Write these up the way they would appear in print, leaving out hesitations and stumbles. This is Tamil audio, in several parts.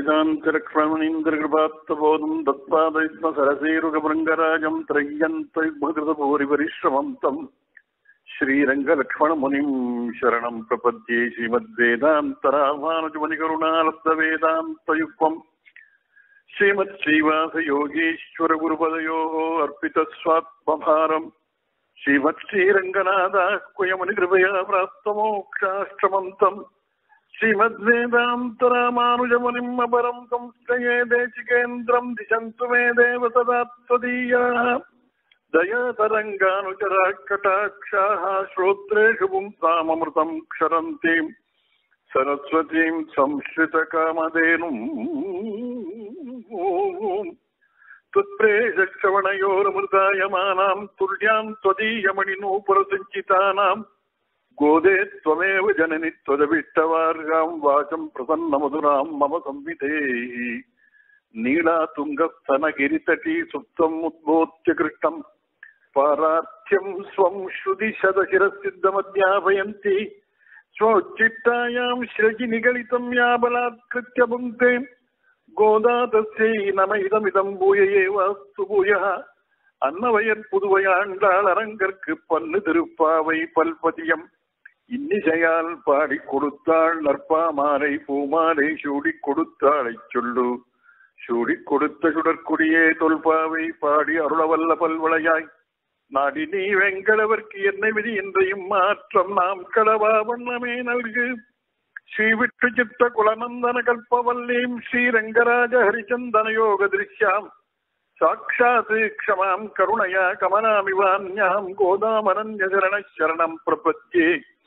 वेदान्तरक्ष्मणीन्द्रकृपात्तबोधं तत्पादयुग्मसरसेरुगभृङ्गराजं त्रय्यन्तयुग्मकृतभूरिपरिश्रमं तं श्रीरङ्गलक्ष्मणमुनिं शरणं प्रपद्ये श्रीमद्वेदान्तरामानुजमुनिकरुणालब्धवेदान्तयुग्मम् श्रीमत्श्रीवासयोगीश्वरगुरुपदयोः अर्पितस्वात्मभारम् श्रीमत्श्रीरङ्गनाथाह्वयमुनिकृपया प्राप्तमोक्षाश्रमन्तम् श्रीमद्वेदान्तरामानुजमुनिम् अपरं संश्रये देशिकेन्द्रं दिशन्तु मे देव सदा त्वदीयाः दयातरङ्गानुचराः कटाक्षाः श्रोत्रेषु पुंसाममृतं क्षरन्तीं सरस्वतीं संश्रितकामधेनुम् त्वत्प्रेषश्रवणयोरमृतायमानां तुल्यां त्वदीयमणिनूपुरसञ्चितानां गोदे त्वमेव जननि त्वदभिष्टवार्गां वाचं प्रसन्नमधुरां मम संविधेहि नीलातुङ्गस्तनगिरितटी सुप्तम् उद्बोध्य कृष्णं पारार्थ्यं स्वं श्रुतिशतशिरसिद्धमध्यापयन्ति स्वोच्चिष्टायां श्रजि निगलितं या बलात्कृत्य भुङ्क्ते गोदा तस्यै नम इदमिदं भूय एवास्तु भूयः अन्नवयற் புதுவையாண்டாள் அரங்கற்கு பல்லு திருப்பாவை பல்பதியம் இன்னிசையால் பாடி கொடுத்தாள் நற்பாமாலை பூமாலை சூடி கொடுத்தாளை சொல்லு சூடி கொடுத்த சுடற்குடியே தொல்பாவை பாடி அருளவல்ல பல்வளையாய் நாடி நீ வெங்கடவர்க்கு என்ன விதி என்றையும் மாற்றம் நாம் களவா வண்ணமே நல்கு ஸ்ரீவிட்டு சித்த குலநந்தன கல்பவல்லீம் ஸ்ரீரங்கராஜ ஹரிச்சந்தன யோக திருஷ்யாம் साक्षात् क्षमां करुणया कमलामिवान्यां गोदामनन्यशरणं प्रपद्ये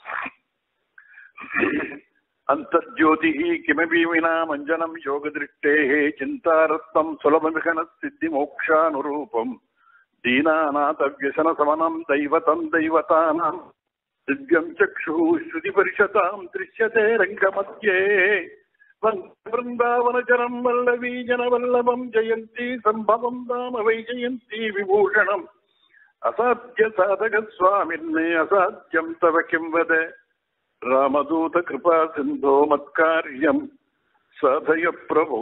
अन्तर्ज्योतिः किमपि विना मञ्जनं योगदृष्टेः चिन्तारत्नं सुलभमिहनसिद्धिमोक्षानुरूपं दीनानाथव्यसनसमनं दैवतं दैवतानां दिव्यं चक्षुः श्रुतिपरिषतां दृश्यते रङ्गमध्ये वृंदावनचरं वल्लवी जनवल्लभं जयन्ती संभवं धाम वै जयन्ती विभूषणम् असाध्य साधक स्वामिन्ने असाध्यं तव किं वद रामदूत कृपा सिन्धो मत्कार्यं साधय प्रभो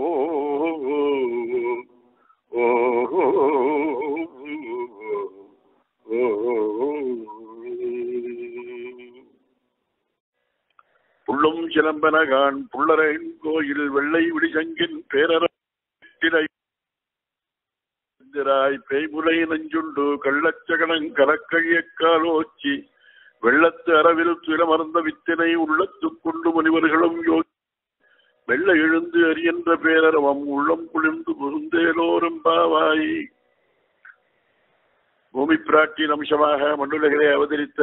புள்ளும் சிலம்பனகான் புள்ளரைன் கோயில் வெள்ளை விடிசங்கின் பேரராய் பேய்முலை நஞ்சுண்டு கள்ளச்சகனங் கலக்கழியக்காலோச்சி வெள்ளத்து அரவில் துயரமர்ந்த வித்தினை உள்ளத்து கொண்டு முனிவர்களும் யோகி வெள்ள எழுந்து அறியன்ற பேரரவம் உள்ளம் குளிர்ந்து புகுந்தேலோரும் பாவாய். பூமி பிராட்டியின் அம்சமாக மண்ணுலகிலே அவதரித்த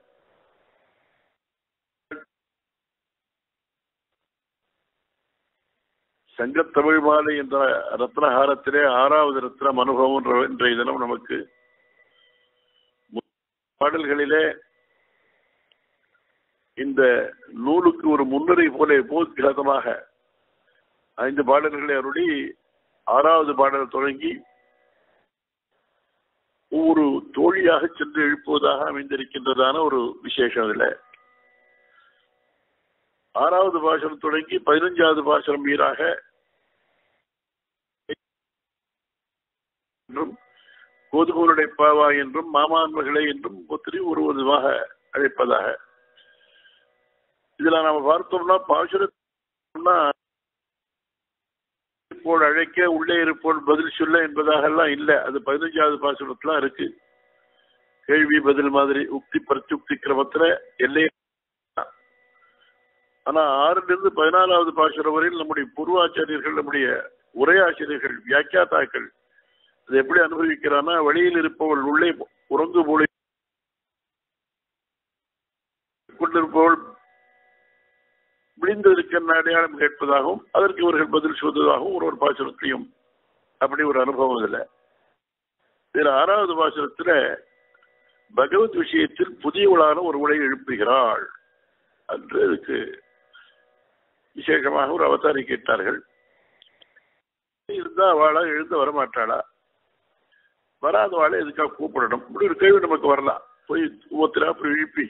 சங்கத்தமிழ் மாலை என்ற ரத்னஹாரத்திலே 6வது ரத்னம் அனுபவம் இன்றைய தினம் நமக்கு பாடல்களிலே இந்த நூலுக்கு ஒரு முன்னுரை போல போத்கிரதமாக 5 பாடல்களை அருளி 6வது பாடல் தொடங்கி ஒவ்வொரு தோழியாக சென்று எழுப்புவதாக அமைந்திருக்கின்றதான ஒரு விசேஷம். இதில் 6வது பாசனம் தொடங்கி 15வது பாசனம் வீராக என்றும் கோதுகோளுடைய பாவா என்றும் மாமான்மகளே என்றும் ஒத்திரி ஒரு விதமாக அழைப்பதாக. இதுல நாம பார்த்தோம்னா பாசுரம்னா அழைக்க உள்ளே இருப்போல் பதில் சொல்ல என்பதாக எல்லாம் இல்லை. அது 15வது பாசுரத்துல இருக்கு. கேள்வி பதில் மாதிரி உக்தி பிரத்யுக்தி கிரமத்துல எல்லை. ஆனா 6லிருந்து 14வது பாசுரம் வரையில் நம்முடைய பூர்வாச்சாரியர்கள் நம்முடைய உரையாசிரியர்கள் வியாக்கியாத்தாக்கள் அது எப்படி அனுபவிக்கிறான்னா வழியில் இருப்பவள் உள்ளே உறங்கு போல கொண்டிருப்பவள் விழிந்திருக்க அடையாளம் கேட்பதாகவும் அதற்கு இவர்கள் பதில் சொல்வதாகவும் ஒரு பாசுரத்தையும் அப்படி ஒரு அனுபவம் இல்லை. இதில் 6வது பாசுரத்துல பகவத் விஷயத்தில் புதியவளான ஒரு உரை எழுப்புகிறாள் என்று அதுக்கு விசேஷமாக ஒரு அவதாரி கேட்டார்கள். இருந்தா அவளா எழுந்து வரமாட்டாளா, வராதவாளை எதுக்காக கூப்பிடணும், இப்படி ஒரு கேள்வி நமக்கு வரலாம். போய் ஒவ்வொருத்தரா அப்படி எழுப்பி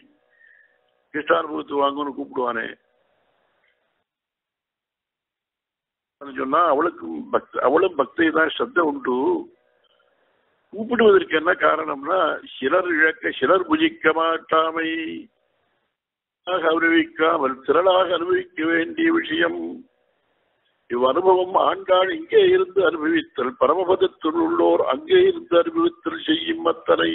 கிருஷ்ணானுபவத்து வாங்கன்னு கூப்பிடுவானே, சொன்னா அவளும் பக்தி தான் ஸ்ரத்த உண்டு. கூப்பிடுவதற்கு என்ன காரணம்னா சிலர் இழக்க சிலர் புஜிக்க மாட்டாமை அனுபவிக்காமல் திரளாக அனுபவிக்க வேண்டிய விஷயம். இவ் அனுபவம் ஆண்டாள் இங்கே இருந்து அனுபவித்தல், பரமபதத்தில் உள்ளோர் அங்கே இருந்து அனுபவித்தல் செய்யும் அத்தனை.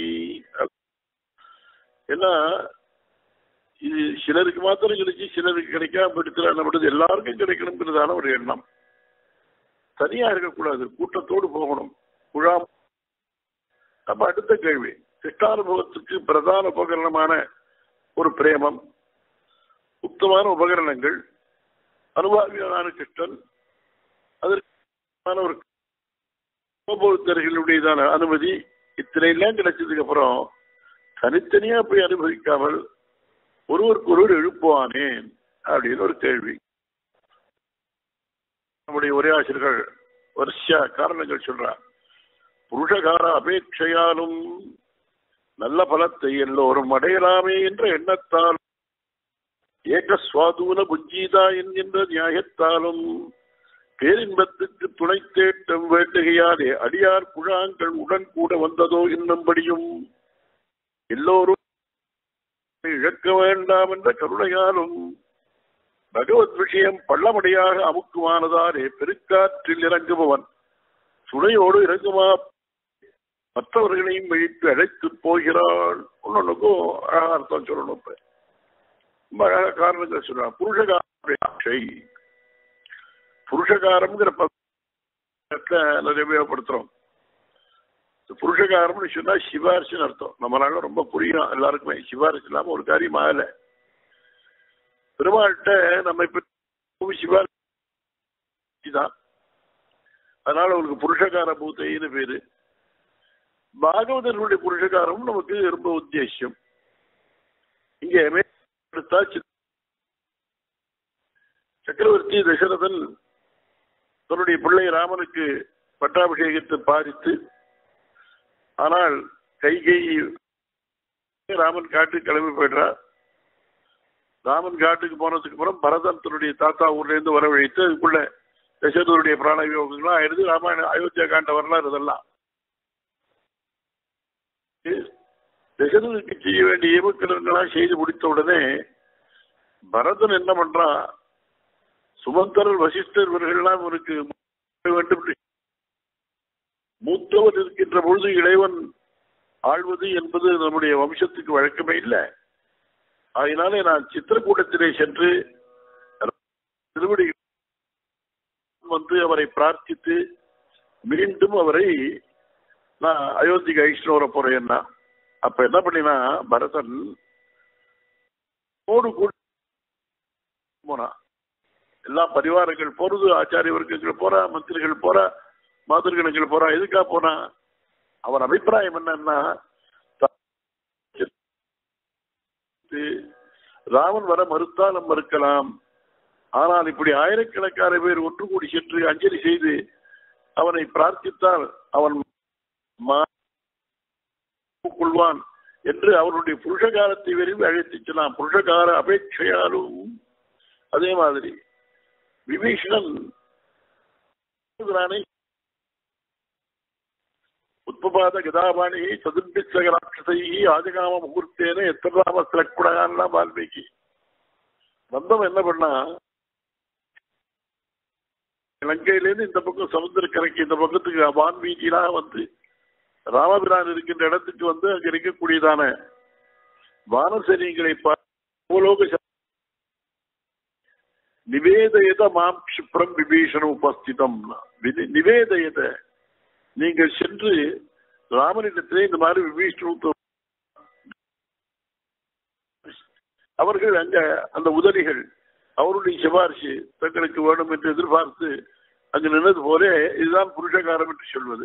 ஏன்னா இது சிலருக்கு மாத்திரம் கிடைச்சி சிலருக்கு கிடைக்காம இருக்கிற நம்மளது எல்லாருக்கும் கிடைக்கணுங்கிறதான ஒரு எண்ணம். தனியா இருக்கக்கூடாது, கூட்டத்தோடு போகணும். குழாம். அப்ப அடுத்த கேள்வி, கிருஷ்ணானுபவத்துக்கு பிரதான உபகரணமான ஒரு பிரேமம், உத்தமான உபகரணங்கள், அனுபவியான கிருஷ்ணன், அதற்கான ஒரு கோபோத்தர்களுடையதான அனுமதி, இத்தனை எல்லாம் கிடைச்சதுக்கு அப்புறம் தனித்தனியா போய் அனுபவிக்காமல் ஒருவருக்கு ஒருவர் எழுப்புவானேன் அப்படின்னு ஒரு கேள்வி. நம்முடைய உரையாசிரியர்கள் வரிசையா காரணங்கள் சொல்றார். புருஷகார அபேட்சையாலும் நல்ல பலத்தை எல்லோரும் அடையலாமே என்ற எண்ணத்தால், ஏகஸ்வாதூன புஜ்ஜீதா என்கின்ற நியாயத்தாலும், பேரின்பத்துக்கு துணை தேட்டம் வேண்டுகையாலே அடியார் குழாங்கள் உடன் கூட வந்ததோ என்னும்படியும், எல்லோரும் இழக்க வேண்டாம் என்ற கருணையாலும், பகவத் விஷயம் பள்ளமடையாக அமுக்குவானதாலே பெருக்காற்றில் இறங்குபவன் துணையோடு இறங்குமா மற்றவர்களையும் விழித்து அழைத்து போகிறாள். ஒன்னொன்னுக்கும் அர்த்தம் சொல்லணும். இப்ப அழகாக காரணங்கள் சொல்றான். புருஷகாரை புருஷகாரம்ங்கிற நிறைய உபயோகப்படுத்துறோம். புருஷகாரம்னு சொன்னா சிபாரிசுன்னு அர்த்தம். நம்மளால ரொம்ப புரியும் எல்லாருக்குமே. சிபாரிசு இல்லாம ஒரு காரியம் ஆகல. பெருமாள்கிட்ட நம்ம இப்ப சிபாரிசு தான், அதனால அவங்களுக்கு புருஷகார பூத்தைன்னு பேரு. பாகவதர்களுடைய புருஷகாரம் நமக்கு ரொம்ப உத்தேசியம். இங்க சக்கரவர்த்தி தசரதன் தன்னுடைய பிள்ளை ராமனுக்கு பட்டாபிஷேகத்தை பாதித்து, ஆனால் கைகை ராமன் காட்டுக்கு கிளம்பி போயிடுறார். ராமன் காட்டுக்கு போனதுக்கு அப்புறம் பரதன் தன்னுடைய தாத்தா ஊர்ல இருந்து வரவழைத்து அதுக்குள்ள தசரதனுடைய பிராண வியோகங்கள்லாம் ஆயிடுது. ராமாயண அயோத்தியா காண்ட வரலாறு இதெல்லாம். தசரதனுக்கு செய்ய வேண்டிய ஏமக்கலங்களாக செய்து முடித்த உடனே பரதன் என்ன பண்றான், சுமந்தரர் வசிஷ்டர் இவர்கள்லாம் இவருக்கு வேண்டும். மூத்தவர் இருக்கின்ற பொழுது இளைவன் ஆழ்வது என்பது நம்முடைய வம்சத்துக்கு வழக்கமே இல்லை. அதனாலே நான் சித்திரக்கூடத்திலே சென்று திருவடி வந்து அவரை பிரார்த்தித்து மீண்டும் அவரை நான் அயோத்திக்கு அழிச்சுட்டு வர போறேன்னா, அப்ப என்ன பண்ணினா பரதன் கூட போனா. எல்லா பரிவாரங்கள் போறது, ஆச்சாரிய வர்க்கங்கள் போறா, மந்திரிகள் போறா, மாதிரிகணங்கள் போறா. எதுக்கா போனா, அவன் அபிப்பிராயம் என்னன்னா, ராமன் வர மறுத்தால் நம்ம மறுக்கலாம், ஆனால் இப்படி ஆயிரக்கணக்கான பேர் ஒன்று கூடி சென்று அஞ்சலி செய்து அவனை பிரார்த்தித்தால் அவன் கொள்வான் என்று அவருடைய புருஷகாரத்தை விரும்பி அழைத்து செல்லாம். புருஷகார அபேட்சையாலும் அதே மாதிரி விபீஷணன் உத்பாத கதாபாணி சதுர்பிசகராட்சதை ஆஜகாம முகூர்த்தேன எத்தராம சிலக்குடகான்லாம் வால்மீகி வந்தவன் என்ன பண்ணா, இலங்கையிலேருந்து இந்த பக்கம் சமுத்திரக்கரைக்கு இந்த பக்கத்துக்கு வான்வீதியிலாக வந்து ராமபிரான் இருக்கின்ற இடத்துக்கு வந்து அங்க இருக்கக்கூடியதான வானசேனைகளை நிவேதயத மாம் க்ஷிப்ரம் விபீஷணம் உபஸ்திதம். நிவேதயத, நீங்கள் சென்று ராமனிடத்திலே இந்த மாதிரி விபீஷண அவர்கள் அங்க அந்த உதவிகள் அவருடைய சிபாரிசு தங்களுக்கு வேணும் என்று எதிர்பார்த்து அங்கு நின்றது போல இதுதான் புருஷகாரம் என்று சொல்வது.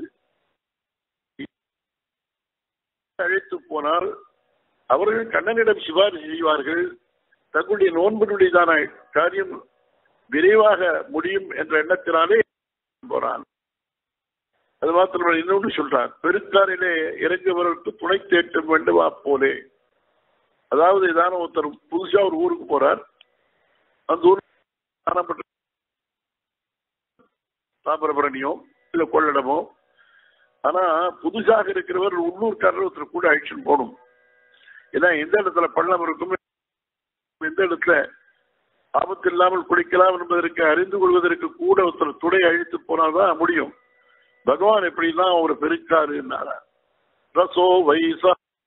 அழைத்து போனால் அவர்கள் கண்ணனிடம் சிபாரிசு செய்வார்கள். தங்களுடைய நோன்பினுடையதான காரியம் விரைவாக முடியும் என்ற எண்ணத்தினாலே போறான். அது மாத்திரம் இன்னொன்று சொல்றார், பெருக்காரிலே இறங்குவதற்கு துணை தேட்டம் வேண்டுமா போலே. அதாவது இதான ஒருத்தர் புதுசா ஒரு ஊருக்கு போறார், அந்த ஊர் தாமிரபரணியோ இல்ல கொள்ளடமோ. ஆனா புதுசாக இருக்கிறவர் உள்ளூர்காரர் ஒருத்தர் கூட அழிச்சுன்னு போகணும். ஏன்னா எந்த இடத்துல பள்ளம் இருக்கும், எந்த இடத்துல ஆபத்து இல்லாமல் குளிக்கலாம் என்பதற்கு அறிந்து கொள்வதற்கு கூட ஒருத்தர் துணை அழித்து போனால்தான் முடியும். பகவான் எப்படிலாம் ஒரு பெருக்காரு ரசோ வைசா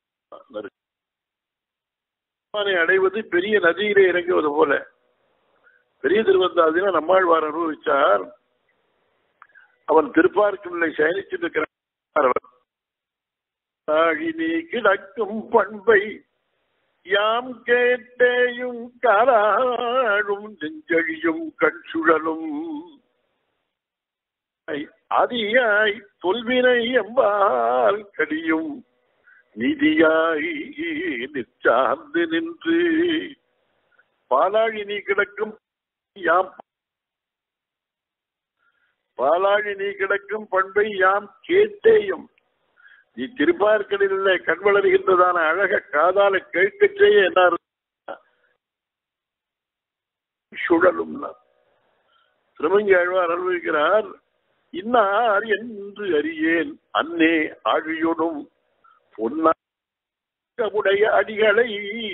அடைவது பெரிய நதியிலே இறங்குவது போல. பெரிய திருவந்தாதினா நம்மாழ்வார் அனுபவிச்சார். அவன் திருப்பார்க்குள்ளே சயனிச்சிருக்கிறார். கிடக்கும் பண்பை யாம் கேட்டேயும் காலாடும் நெஞ்சழியும் கண் சுழலும் அதியாய் தொல்வினை எம்பால் கடியும் நிதியாய் நிற்சார்ந்து நின்று பாலாழி நீ கிடக்கும் யாம் பாலாழி நீ கிடக்கும் பண்பை யாம் கேட்டேயும். நீ திருப்பார்க்கடலில் கண் வளர்கின்றதான அழக காதால கேட்கச்சே என்ன சுழலும். திருமங்கி ஆழ்வார் அனுபவிக்கிறார். இன்னார் என்று அறியேன் அன்னே ஆழியோடும் பொன்னுடைய அடிகளை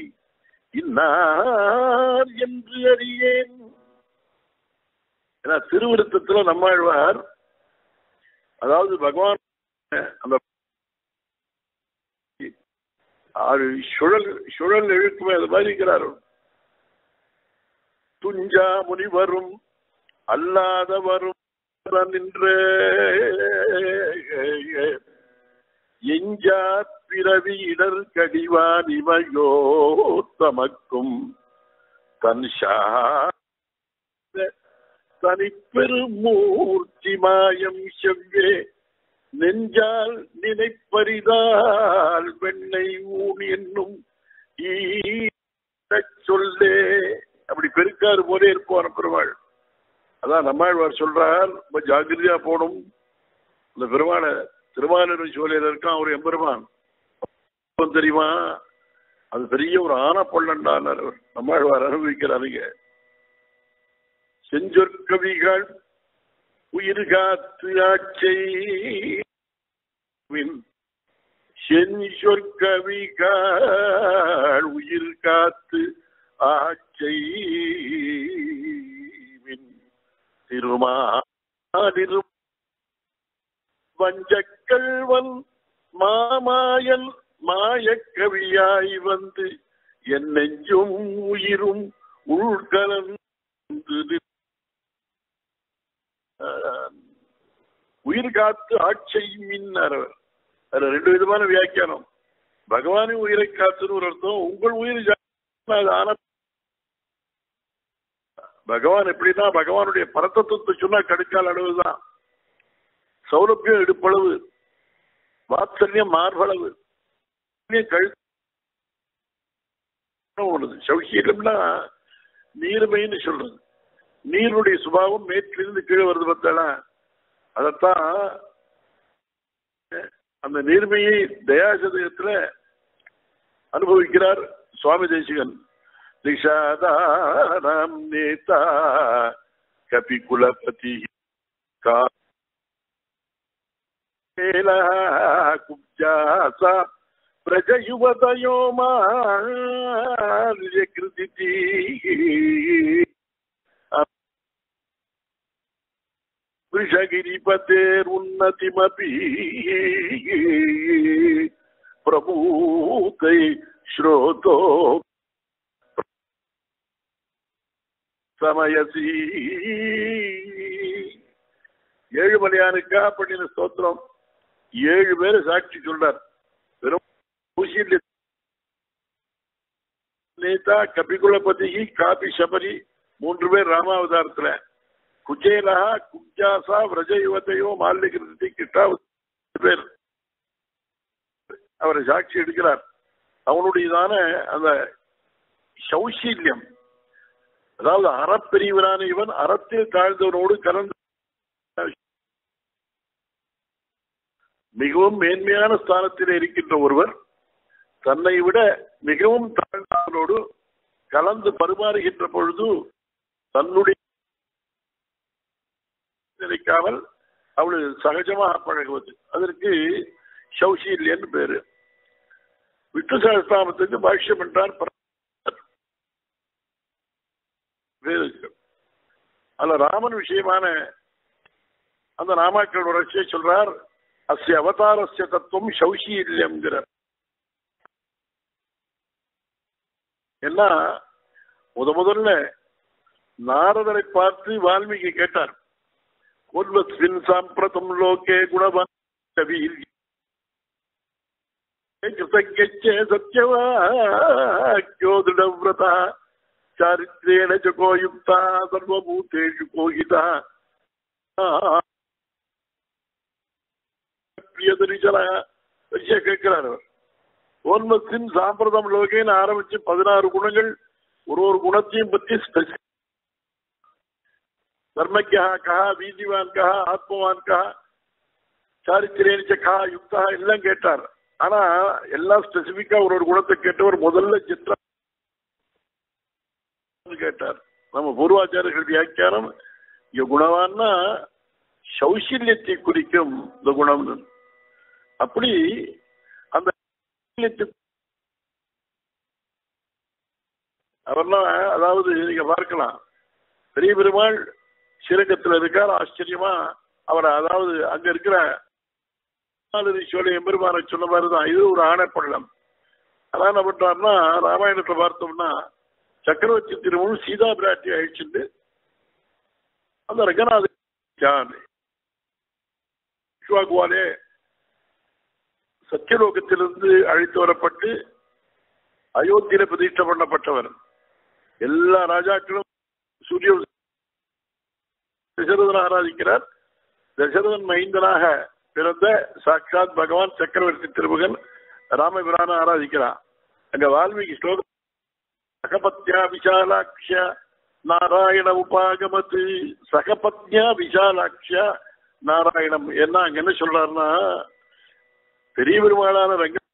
இன்னார் என்று அறியேன். ஏன்னா திருவிருத்தத்துல நம்மாழ்வார் அதாவது பகவான் அந்த சுழல் எழுக்குமே அது மாதிரி இருக்கிறார். துஞ்சா முனிவரும் அல்லாதவரும் நின்ற எஞ்சா பிறவி இடர் கடிவான் இமையோ தமக்கும் தன்ஷா தனிப்பெருமூர்த்தி மாயம் செவ்வே நெஞ்சால் நினைப்பரிதால் வெண்ணை ஊன் என்னும் சொல்லே. அப்படி பெருக்காரு போலே இருப்போம் பெருமாள். அதான் நம்மாழ்வார் சொல்றார், ரொம்ப ஜாகிரதையா போகணும். இந்த பெருமாளை திருமாலின் சோலையில இருக்கான் ஒரு எம்பெருமான் தெரியுமா, அது பெரிய ஒரு ஆன பள்ளண்டான் நம்மாழ்வார் அனுபவிக்கிறாருங்க. செஞ்சொற்கவிகள் உயிர் காத்து ஆட்சை செஞ்சொற்கவிகள் உயிர் காத்து ஆட்சை திருமாலிரு வஞ்சக்கல்வன் மாமாயல் மாயக்கவியாய் வந்து என் நெஞ்சும் உயிரும் உள்கலந்து உயிர் காத்து ஆட்சை மின்னார். அதுல ரெண்டு விதமான வியாக்கியானம். பகவானின் உயிரை காத்துன்னு ஒரு அர்த்தம், உங்கள் உயிர் ஆன பகவான் எப்படின்னா பகவானுடைய பரத்தத்துவத்தை சொன்னா கடுக்கால் அளவுதான், சௌலபியம் இடுப்பளவு, வாத்சல்யம் மார்பளவு, கழுத்து. சௌக்கியம்னா நீர்மைன்னு சொல்றது. நீருடைய சுபாவம் மேற்றிலிருந்து கீழே வருது பார்த்தாளா, அதத்தான் அந்த நீர்மையை தயாசதயத்துல அனுபவிக்கிறார் சுவாமி தேசிகன். திஷாதாரம் நேதா கபி குலபதி குப்ஜாசா பிரஜயுவதயோ மாகிருதி விஷகிரிபதேருன்னதிமபி பிரபூதை ஸ்ரோதோ சமயசி. ஏழுமலையானுக்கா பண்ணின ஸ்தோத்திரம் 7 பேரு சாட்சி சொல்றார். வெறும் நேதா கபிகுலபதி காபி சபரி 3 பேர் ராமாவதாரத்துல, குஜேலா குப்ஜாசா விரஜயுவத்தையோ மால்யகிருதி கிட்டா பேர் அவரை சாட்சி எடுக்கிறார். அவனுடையதான அந்த சௌசீல்யம், அதாவது அறப்பிரிவனான இவன் அறத்தில் தாழ்ந்தவனோடு கலந்து மிகவும் மேன்மையான ஸ்தானத்தில் இருக்கின்ற ஒருவர் தன்னை விட மிகவும் தாழ்ந்தவனோடு கலந்து பரிமாறுகின்ற பொழுது தன்னுடைய நினைக்காமல் அவளு சகஜமாக பழகுவது, அதற்கு சௌசீல்யன்னு பேரு. விஷ்ணு சஹஸ்ரநாமத்துக்கு பாஷ்யம் என்றார் அல்ல. ராமன் விஷயமான அந்த நாமாக்கள் வளர்ச்சியை சொல்றார். அஸ்ய அவதாரஸ்ய தத்துவம் சௌசீல்யம்ங்கிறார். என்ன முதல்ல நாரதரை பார்த்து வால்மீகி கேட்டார், உன்வஸ்மின் சாம்பிரதம் லோகே குணவான் கவீர் கிருதஜ்ஞ சத்யவாக்யோ திருடவ்ரதா சாரித்ரேண ச கோ யுக்தா சர்வபூதேஷு கோஹிதா பிரியதரிசனா கேட்கிறார் அவர். ஓன்மத்தின் சாம்பிரதம் லோகேன்னு ஆரம்பிச்சு 16 குணங்கள், ஒரு குணத்தையும் பற்றி தர்மஜா கஹா, வீதிவான் கஹா, ஆத்மவான் கஹா, சாரித்திரேனிச்ச கஹா யுக்தா எல்லாம் கேட்டார். ஆனா எல்லாம் ஸ்பெசிபிக்கா ஒரு குணத்தை கேட்டவர் முதல்ல சித்ரா கேட்டார். நம்ம பூர்வாச்சாரியர்கள் வியாக்கியானம் இங்க குணவான்னா சௌசல்யத்தை குறிக்கும் இந்த குணம். அப்படி அந்த அவர்லாம், அதாவது நீங்க பார்க்கலாம், பெரிய பெருமாள் ஸ்ரீரங்கத்தில் இருக்கார். ஆச்சரியமா அவர், அதாவது அங்க இருக்கிற எம்பெருமான சொன்ன மாதிரிதான் இது ஒரு ஆணைப்பள்ளம். அதான் என்ன பண்றாருன்னா, ராமாயணத்தை பார்த்தோம்னா சக்கரவர்த்தி திருமணம் சீதா பிராட்டி அழிச்சுட்டு அந்த ரங்கநாதன் சத்தியலோகத்திலிருந்து அழைத்து வரப்பட்டு அயோத்தியில பிரதிஷ்டை பண்ணப்பட்டவர். எல்லா ராஜாக்களும் சூரிய தசரதன் ஆராதிக்கிறார். தசரதன் மைந்தனாக பிறந்த சாட்சாத் பகவான் சக்கரவர்த்தி திருமகன் ராமபிரான ஆராதிக்கிறார். அங்க வால்மீகி ஸ்லோகம் சகபத்யா விஷாலாட்ச நாராயண உபாகமத்து, சகபத்யா விஷாலாட்ச நாராயணம். என்ன அங்க என்ன சொல்றாருன்னா, பெரிய பெருமாளான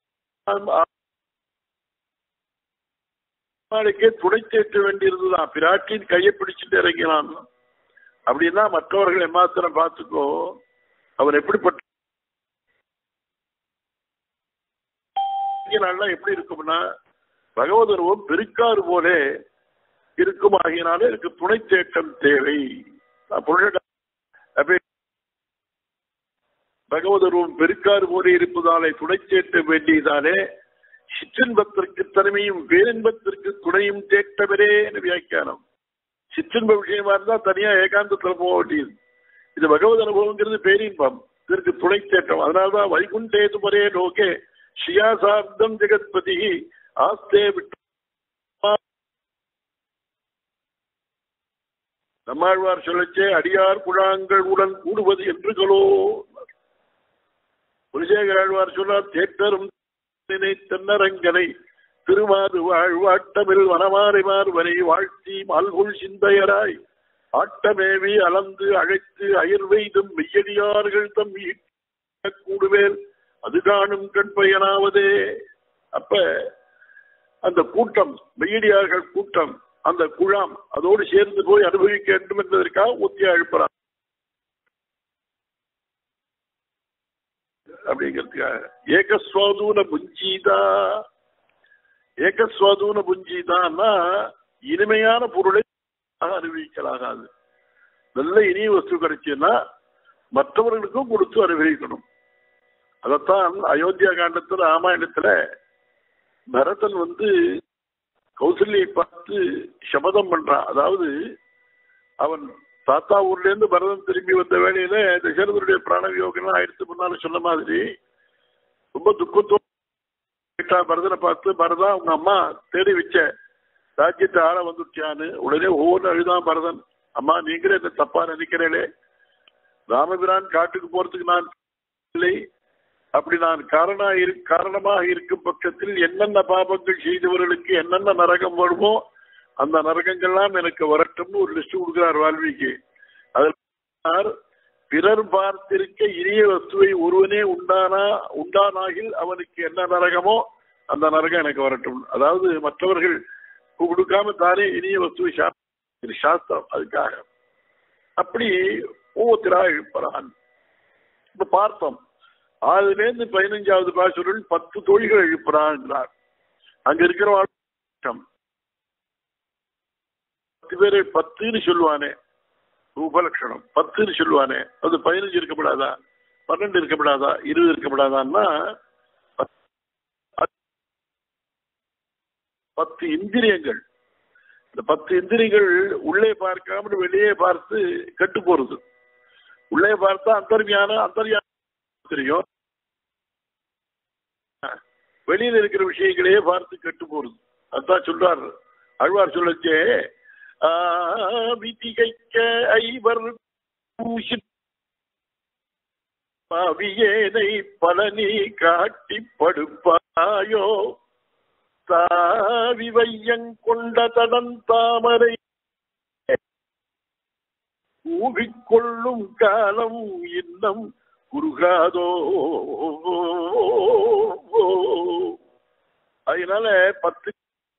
ரங்கநாளுக்கே துணை தேற்ற வேண்டியிருந்துதான், பிராட்டின் கையை பிடிச்சிட்டு இறங்கினான். அப்படின்னா மற்றவர்கள் எம்மாத்திரம் பார்த்துக்கோ, அவர் எப்படிப்பட்ட எப்படி இருக்கும்னா பகவதர்வம் பெருக்காறு போல இருக்கும். ஆகியனாலே எனக்கு துணை தேட்டம் தேவை. பகவதர்வம் பெருக்காறு போல இருப்பதாலே துணை தேட்ட வேண்டியதாலே சிற்றின்பத்திற்கு தனிமையும் பேரின்பத்திற்கு துணையும் தேட்டவரே என்று வியாக்கியானம். சிற்றின்ப விஷயமா இருந்தா தனியா ஏகாந்தத்தில் போக வேண்டியது. இது பகவத் அனுபவங்கிறது பேரின்பம், இதற்கு துணை தேட்டம். அதனால்தான் வைகுண்டேது பரே லோகே ஸ்ரீயாசார்த்தம் ஜெகத்பதி ஆஸ்தே விட்டு நம்மாழ்வார் சொல்லச்சே அடியார் குழாங்கள் உடன் கூடுவது என்று கலோ. குலசேகர ஆழ்வார் சொன்னார், தேட்டரும் தென்னரங்கனை திருமாது வாழ்வாட்டமில் வனமாறிமார் வரை வாழ்த்தி மால்குள் சிந்தையராய் ஆட்டமேவி அளந்து அழைத்து அயர்வெய்தும் மெய்யடியார்கள் தம் கூடுவேல் அது காணும் கண் பயனாவதே. அப்ப அந்த கூட்டம், மெய்யடியார்கள் கூட்டம், அந்த குழாம் அதோடு சேர்ந்து போய் அனுபவிக்க வேண்டும் என்பதற்காக ஊத்தியா எழுப்புறார். அப்படிங்கிறதுக்காக ஏகஸ்வாதூன புஞ்சீதா. ஏகஸ்வாதூன புஞ்சீதான்னா இனிமையான பொருளை அனுபவிக்கலாகாது. நல்ல இனிய வஸ்து கிடைச்சுன்னா மற்றவர்களுக்கும் கொடுத்து அனுபவிக்கணும். அதத்தான் அயோத்தியா காண்டத்துல ராமாயணத்துல பரதன் கௌசல்யை பார்த்து சபதம் பண்றான். அதாவது அவன் தாத்தா ஊர்ல இருந்து பரதன் திரும்பி வந்த வேளையில தசரதனுடைய பிராணவியோகம் ஆயிடுத்து முன்னால சொன்ன மாதிரி ரொம்ப துக்கத்தோடு பரதனை பார்த்து, பரதா உங்க அம்மா தேடி வச்ச ராஜ்யத்தை ஆள வந்துட்டியான்னு உடனே ஒவ்வொரு அழுதான் பரதன். அம்மா நீங்களே என்ன தப்பா நினைக்கிறேளே, ராமபிரான் காட்டுக்கு போறதுக்கு நான் இல்லை, அப்படி நான் காரணமாக இருக்கும் பட்சத்தில் என்னென்ன பாபங்கள் செய்தவர்களுக்கு என்னென்ன நரகம் வருமோ அந்த நரகங்கள்லாம் எனக்கு வரட்டும்னு ஒரு லிஸ்ட் கொடுக்கிறார் வால்மீகி. அதில் பிறர் பார்த்திருக்க இனிய வஸ்துவை ஒருவனே உண்டானாகில் அவனுக்கு என்ன நரகமோ அந்த நரகம் எனக்கு வரட்டும். அதாவது மற்றவர்கள் கொடுக்காம தானே இனிய வஸ்துவை சாஸ்திரம் அதுக்காக. அப்படி ஒவ்வொருத்தரா எழுப்புறான். இப்ப பார்த்தோம், 6லேருந்து 15வது பாசுரன் 10 தோழிகள் எழுப்புறான்ங்கிறார். அங்க இருக்கிற 10 பேரை 10ன்னு சொல்லுவானே, உபலட்சணம் 10ன்னு சொல்லுவானே, அது 15 இருக்கப்படாதா, 12 இருக்கப்படாதா, 20 இருக்கப்படாதான்னா 10 இந்திரியங்கள். இந்த 10 இந்திரியங்கள் உள்ளே பார்க்காம வெளியே பார்த்து கெட்டு போறது. உள்ளே பார்த்தா அந்தர்யான தெரியும், வெளியில இருக்கிற விஷயங்களையே பார்த்து கெட்டு போறது. அதான் சொல்றார் ஆழ்வார் சொல்லச்சே, விதிகைக்க ஐவர் பாவியேனை பலனி காட்டி படுப்பாயோ, தாவி வையங்கொண்ட தடன் தாமரை ஊவிக்கொள்ளும் காலம் இன்னம் குறுகாதோ. அதனால 10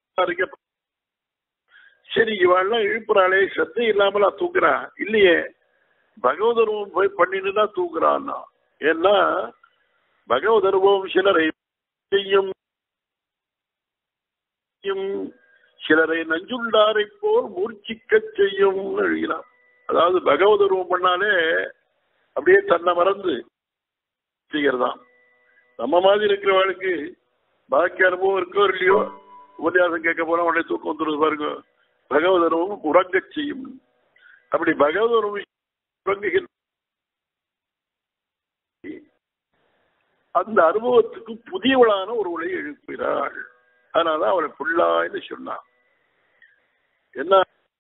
சரி, இவாள்லாம் எழுப்புறாளே, சத்தை இல்லாமலா தூக்குறா? இல்லையே, பகவதர்வம் போய் பண்ணிட்டு தான் தூக்குறான்னா. ஏன்னா பகவதர்வம் சிலரை செய்யும், சிலரை நஞ்சுண்டாரை போல் மூர்ச்சிக்க செய்யும் எழுதினான். அதாவது பகவதர்வம் பண்ணாலே அப்படியே தன்னை மறந்து செய்யறதான். நம்ம மாதிரி இருக்கிறவர்களுக்கு பாக்கி அனுபவம் இருக்கோ இல்லையோ, உபன்யாசம் கேட்க போனா உடனே தூக்கம் வந்துடுது பாருங்க. பகவதர்வம் உறங்க செய்யும். அப்படி பகவதர்வம் உறங்குகின்ற அந்த அனுபவத்துக்கு புதியவளான ஒரு உலகை எழுப்புகிறாள். அதனாலதான் அவளை புள்ளாய்னு சொன்னான். என்ன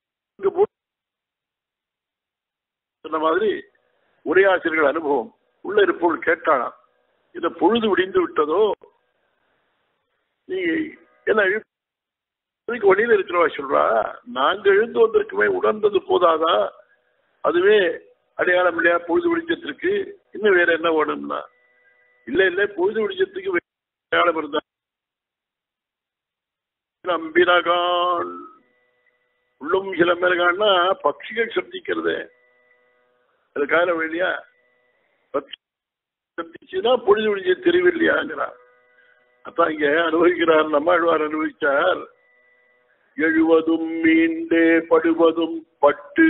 சொன்ன மாதிரி உரையாசிரியர்கள் அனுபவம் உள்ள இருப்பவள் கேட்டாளாம், இந்த பொழுது விடிந்து விட்டதோ, நீ என்ன வழியில் இருக்கிறவா சொல்றா, நாங்க எழுந்து வந்திருக்குமே, உணர்ந்தது போதாதா? அதுவே அடையாளம் இல்லையா பொழுது விடிஞ்சத்திற்கு? இன்னும் வேற என்ன வேணும்னா, இல்ல இல்ல பொழுது விடிஞ்சத்துக்கு அடையாளம் இருந்தா நம்பினகான் உள்ளும் சில மேலகான்னா பட்சிகள் சப்திக்கிறது, அது கால வழியா சப்திச்சுன்னா பொழுது விடிஞ்ச தெரியவில்லையாங்கிறார். அதான் இங்க அனுபவிக்கிறார், நம்மாழ்வார் அனுபவிச்சார். எழுவதும் மீண்டே படுவதும் பட்டு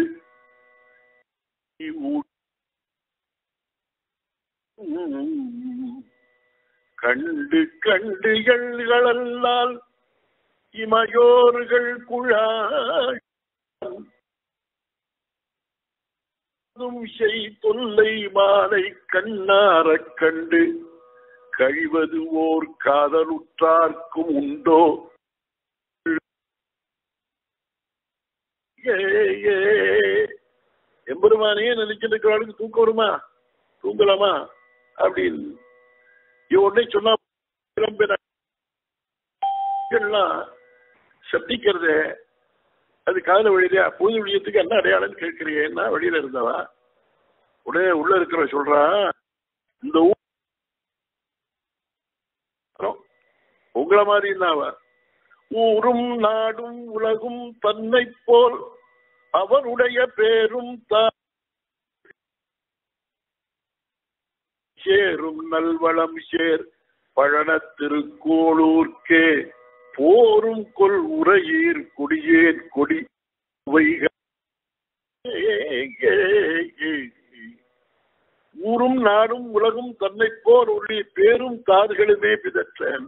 கண்டு கண்டு எள்களல்லால் இமையோர்கள் குழாய் செய் தொல்லை மாலை கண்ணாரக் கண்டு கழிவது ஓர் காதலுற்றார்க்கும் உண்டோ. எம்பெருமானையே நினைச்சிட்டு இருக்கிறவளுக்கு தூக்கம் வருமா? தூங்கலாமா? அப்படின்னு உடனே சொன்னா சப்திக்கிறது, அது காதல வழியா பொழுது விழியத்துக்கு என்ன அடையாளம் கேட்கிறீன்னா வெளியில இருந்தவா உடனே உள்ள இருக்கிற சொல்றா, இந்த உங்களை மாதிரி இருந்தாவ ஊரும் நாடும் உலகும் தன்னை போல் அவருடைய பேரும் சேரும் நல்வளம் சேர் பழன திருக்கோளூர்க்கே போரும் கொல் உரையீர் கொடியேன் கொடி ஊரும் நாடும் உலகும் தன்னை போல் உடைய பேரும் தாதுகளுமே பிதற்றேன்.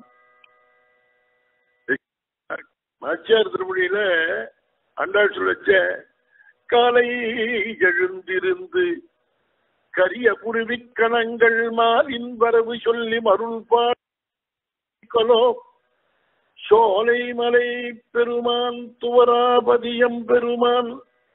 நாச்சியார் திருமொழியில அண்டாள் சொல்லச்ச, காலை எழுந்திருந்து கரிய குருவிக் கணங்கள் மாலின் வரவு சொல்லி மருள் பாலோ சோலை மலை பெருமான் துவராபதியம் பெருமான்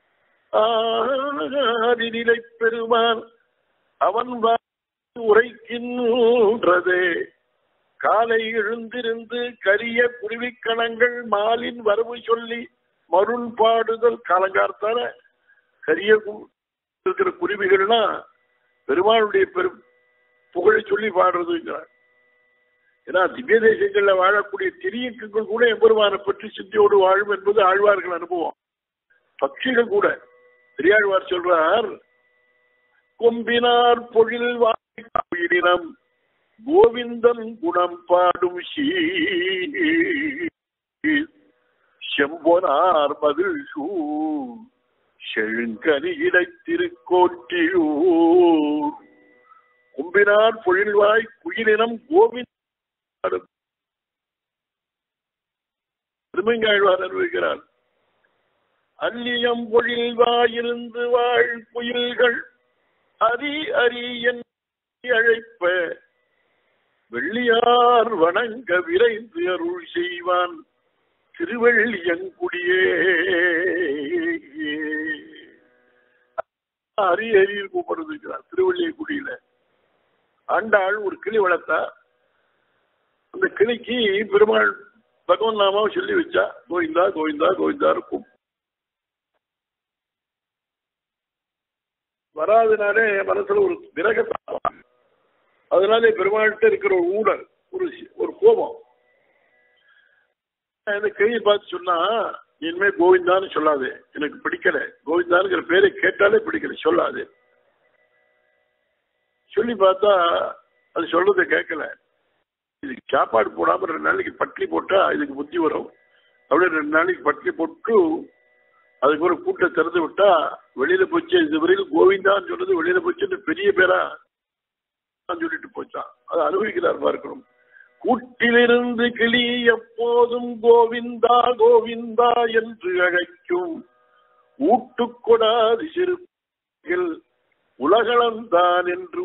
ஆதிநிலை பெருமான் அவன் உரைக்கின்றதே. காலை எழுந்திருந்து கரிய குருவிக்கணங்கள் மாலின் வரவு சொல்லி மருள் பாடுதல். காலங்கார்த்தால கரிய இருக்கிற குருவிகள்னா பெருமாளுடைய புகழை சொல்லி பாடுறதுங்கிறார். ஏன்னா திவ்ய தேசங்கள்ல வாழக்கூடிய திரியக்கங்கள் கூட எம்பெருமானை பற்றி சிந்தியோடு வாழும் என்பது ஆழ்வார்கள் அனுபவம். பட்சிகள் கூட பெரியாழ்வார் சொல்றார், கொம்பினார் பொழில் வாயினம் கோவிந்தன் குணம் பாடும் செம்பொனார் மதில் சூழ் செழுங்கனி இடைத்திருக்கோட்டியூர் கொம்பினார் பொழில்வாய் குயிலினம் கோவிந்தன் திருமங்காழ்வார் அனுபவிக்கிறார். அல்லியம் பொழில்வாயிருந்து வாழ் குயில்கள் அரி அரி என் அழைப்ப வெள்ளியார் வணங்க விரைந்து அருள் செய்வான் திருவள்ளியங்குடியே. அரி அரியில் கூப்பிடுகிறார் திருவள்ளியங்குடியில. ஆண்டாள் ஒரு கிளி வளர்த்தா. அந்த கிளிக்கு பெருமாள் பகவான் நாமாவை சொல்லி வச்சா கோவிந்தா கோவிந்தா கோவிந்தா இருக்கும். வராதனாலே மனசுல ஒரு விரக, அதனாலே பெருமாள்கிட்ட இருக்கிற ஒரு ஊழல், ஒரு கோபம். இந்த கிளியை பார்த்து சொன்னா இனிமே கோவிந்தான்னு சொல்லாது, எனக்கு பிடிக்கல, கோவிந்தானுங்கிற பேரை கேட்டாலே பிடிக்கல, சொல்லாது. சொல்லி பார்த்தா அது சொல்றதை கேட்கல. இதுக்கு சாப்பாடு போடாம 2 நாளைக்கு பட்னி போட்டா இதுக்கு புத்தி வரும். அப்படியே 2 நாளைக்கு பட்னி போட்டு அதுக்கு ஒரு கூட்டை திறந்து விட்டா வெளியில போச்சு. இது வரையில் கோவிந்தான்னு சொன்னது வெளியில போச்சுன்னு பெரிய பேரா சொல்லிட்டு போச்சான். அதை அனுபவிக்கிறார் பார்க்கணும். கூட்டிலிருந்து கிளி எப்போதும் கோவிந்தா கோவிந்தா என்று அழைக்கும் ஊட்டுக்கொடாது சிறு உலகளந்தான் என்று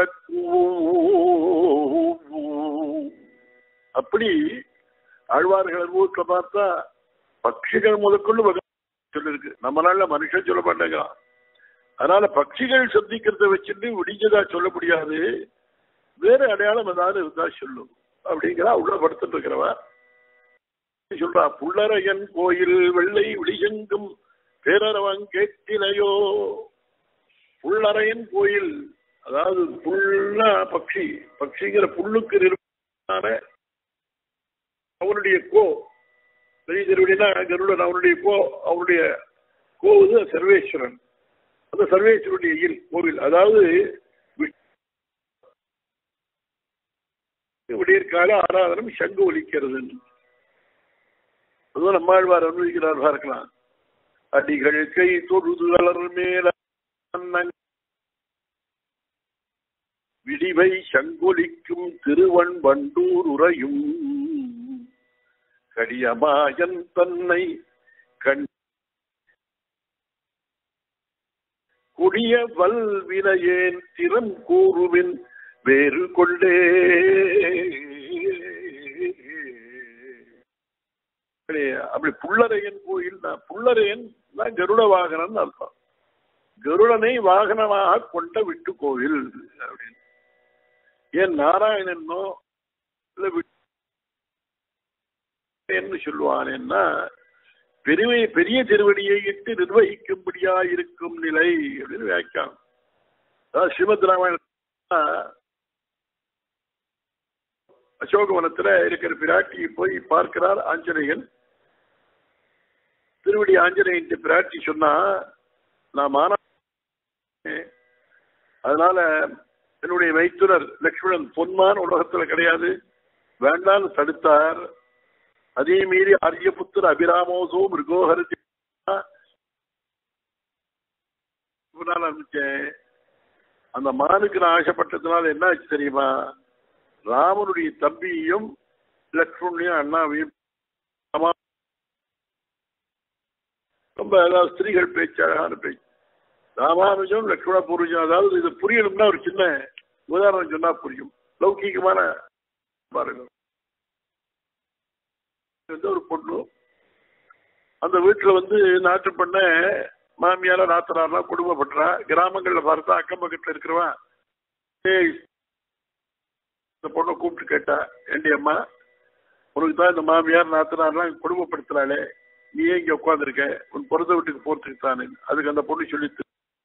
உயரக்கூவும். அப்படி ஆழ்வார்கள் அனுபவத்தில் பார்த்தா பட்சிகள் முதற்கொண்டு சொல்லிருக்கு. நம்ம நாள்ல மனுஷன் சொல்ல மாட்டாங்க. அதனால பட்சிகள் சந்திக்கிறத வச்சுட்டு விடிஞ்சதா சொல்ல முடியாது, வேற அடையாளம் ஏதாவது இருந்தா சொல்லும் அப்படிங்கிறா உள்ள படுத்துட்டு இருக்கிறவா சொல்றா. புள்ளரையன் கோயில் வெள்ளை விழிசெங்கும் பேரரவன் கேட்டிலையோ. புள்ளரையன் கோயில் அதாவது புல்லா பட்சி, பட்சிங்கிற புல்லுக்கு நிறுவன அவனுடைய கோ பெரிய திருவடினா கருடன், அவனுடைய கோ, அவனுடைய கோவது சர்வேஸ்வரன். அந்த சர்வேஸ்வருடைய கோவில் அதாவது விடியற்கால ஆராதனம் சங்கு ஒலிக்கிறது. அதுவும் நம்மாழ்வார் அனுபவிக்கிறார் பார்க்கலாம். அடிகள் கை தொழுது அலர் மேல விடிவை சங்கொலிக்கும் திருவன் வண்டூர் உரையும் கடியமாயன் தன்னை கண் கொடிய வல்வினையேன் திறம் கூறுவின் வேறு கொண்டே. அப்படி புள்ளரையன் கோயில் தான். புள்ளரையன் தான் கருட வாகனம் அர்த்தம். கருடனை வாகனமாக கொண்ட விட்டு கோவில் அப்படின்னு. ஏன் நாராயணனோ இல்ல என்று சொல்லுவானேன்னா பெரிய திருவடியை இட்டு நிர்வகிக்கும்படியாயிருக்கும் நிலை அப்படின்னு வியாக்கியானம். அதாவது ஸ்ரீமத் ராமாயண அசோகவனத்துல இருக்கிற பிராட்டியை போய் பார்க்கிறார் ஆஞ்சநேயன். திருவடி ஆஞ்சநேயன் பிராட்டி சொன்னா நான் மானா, அதனால என்னுடைய மைத்துனர் லக்ஷ்மணன் பொன்மான் உலகத்துல கிடையாது வேண்டான்னு தடுத்தார். அதே மீறி ஆரியபுத்திர அபிராமோசோ மிருகோஹரி ஆரம்பிச்சேன். அந்த மானுக்கு நான் ஆசைப்பட்டதுனால என்ன ஆச்சு தெரியுமா, ராமனுடைய தம்பியையும் லக்ஷ்மணையும் அண்ணாவையும் ரொம்ப அதாவது ஸ்திரீகள் பேச்சு, அழகான பேச்சு. ராமானுஜம் லக்ஷ்மண பூர்வஜம். அதாவது இது புரியணும்னா ஒரு சின்ன உதாரணம் சொன்னா புரியும். லௌகீகமான பாருங்க. ஒரு பொண்ணு அந்த வீட்டுல நாட்டு பண்ண மாமியார நாத்தனார்லாம் குடும்பப்படுறா. கிராமங்கள்ல பார்த்தா அக்கம் பக்கத்துல இருக்கிறவன் இந்த பொண்ணை கூப்பிட்டு கேட்டா, ஏண்டி அம்மா உனக்கு தான் இந்த மாமியார் நாத்தனார்லாம் குடும்பப்படுத்துறாளே, நீ ஏன் இங்க உட்காந்துருக்க, உன் பிறந்த வீட்டுக்கு போறதுக்கு தானே. அதுக்கு அந்த பொண்ணு சொல்லிட்டு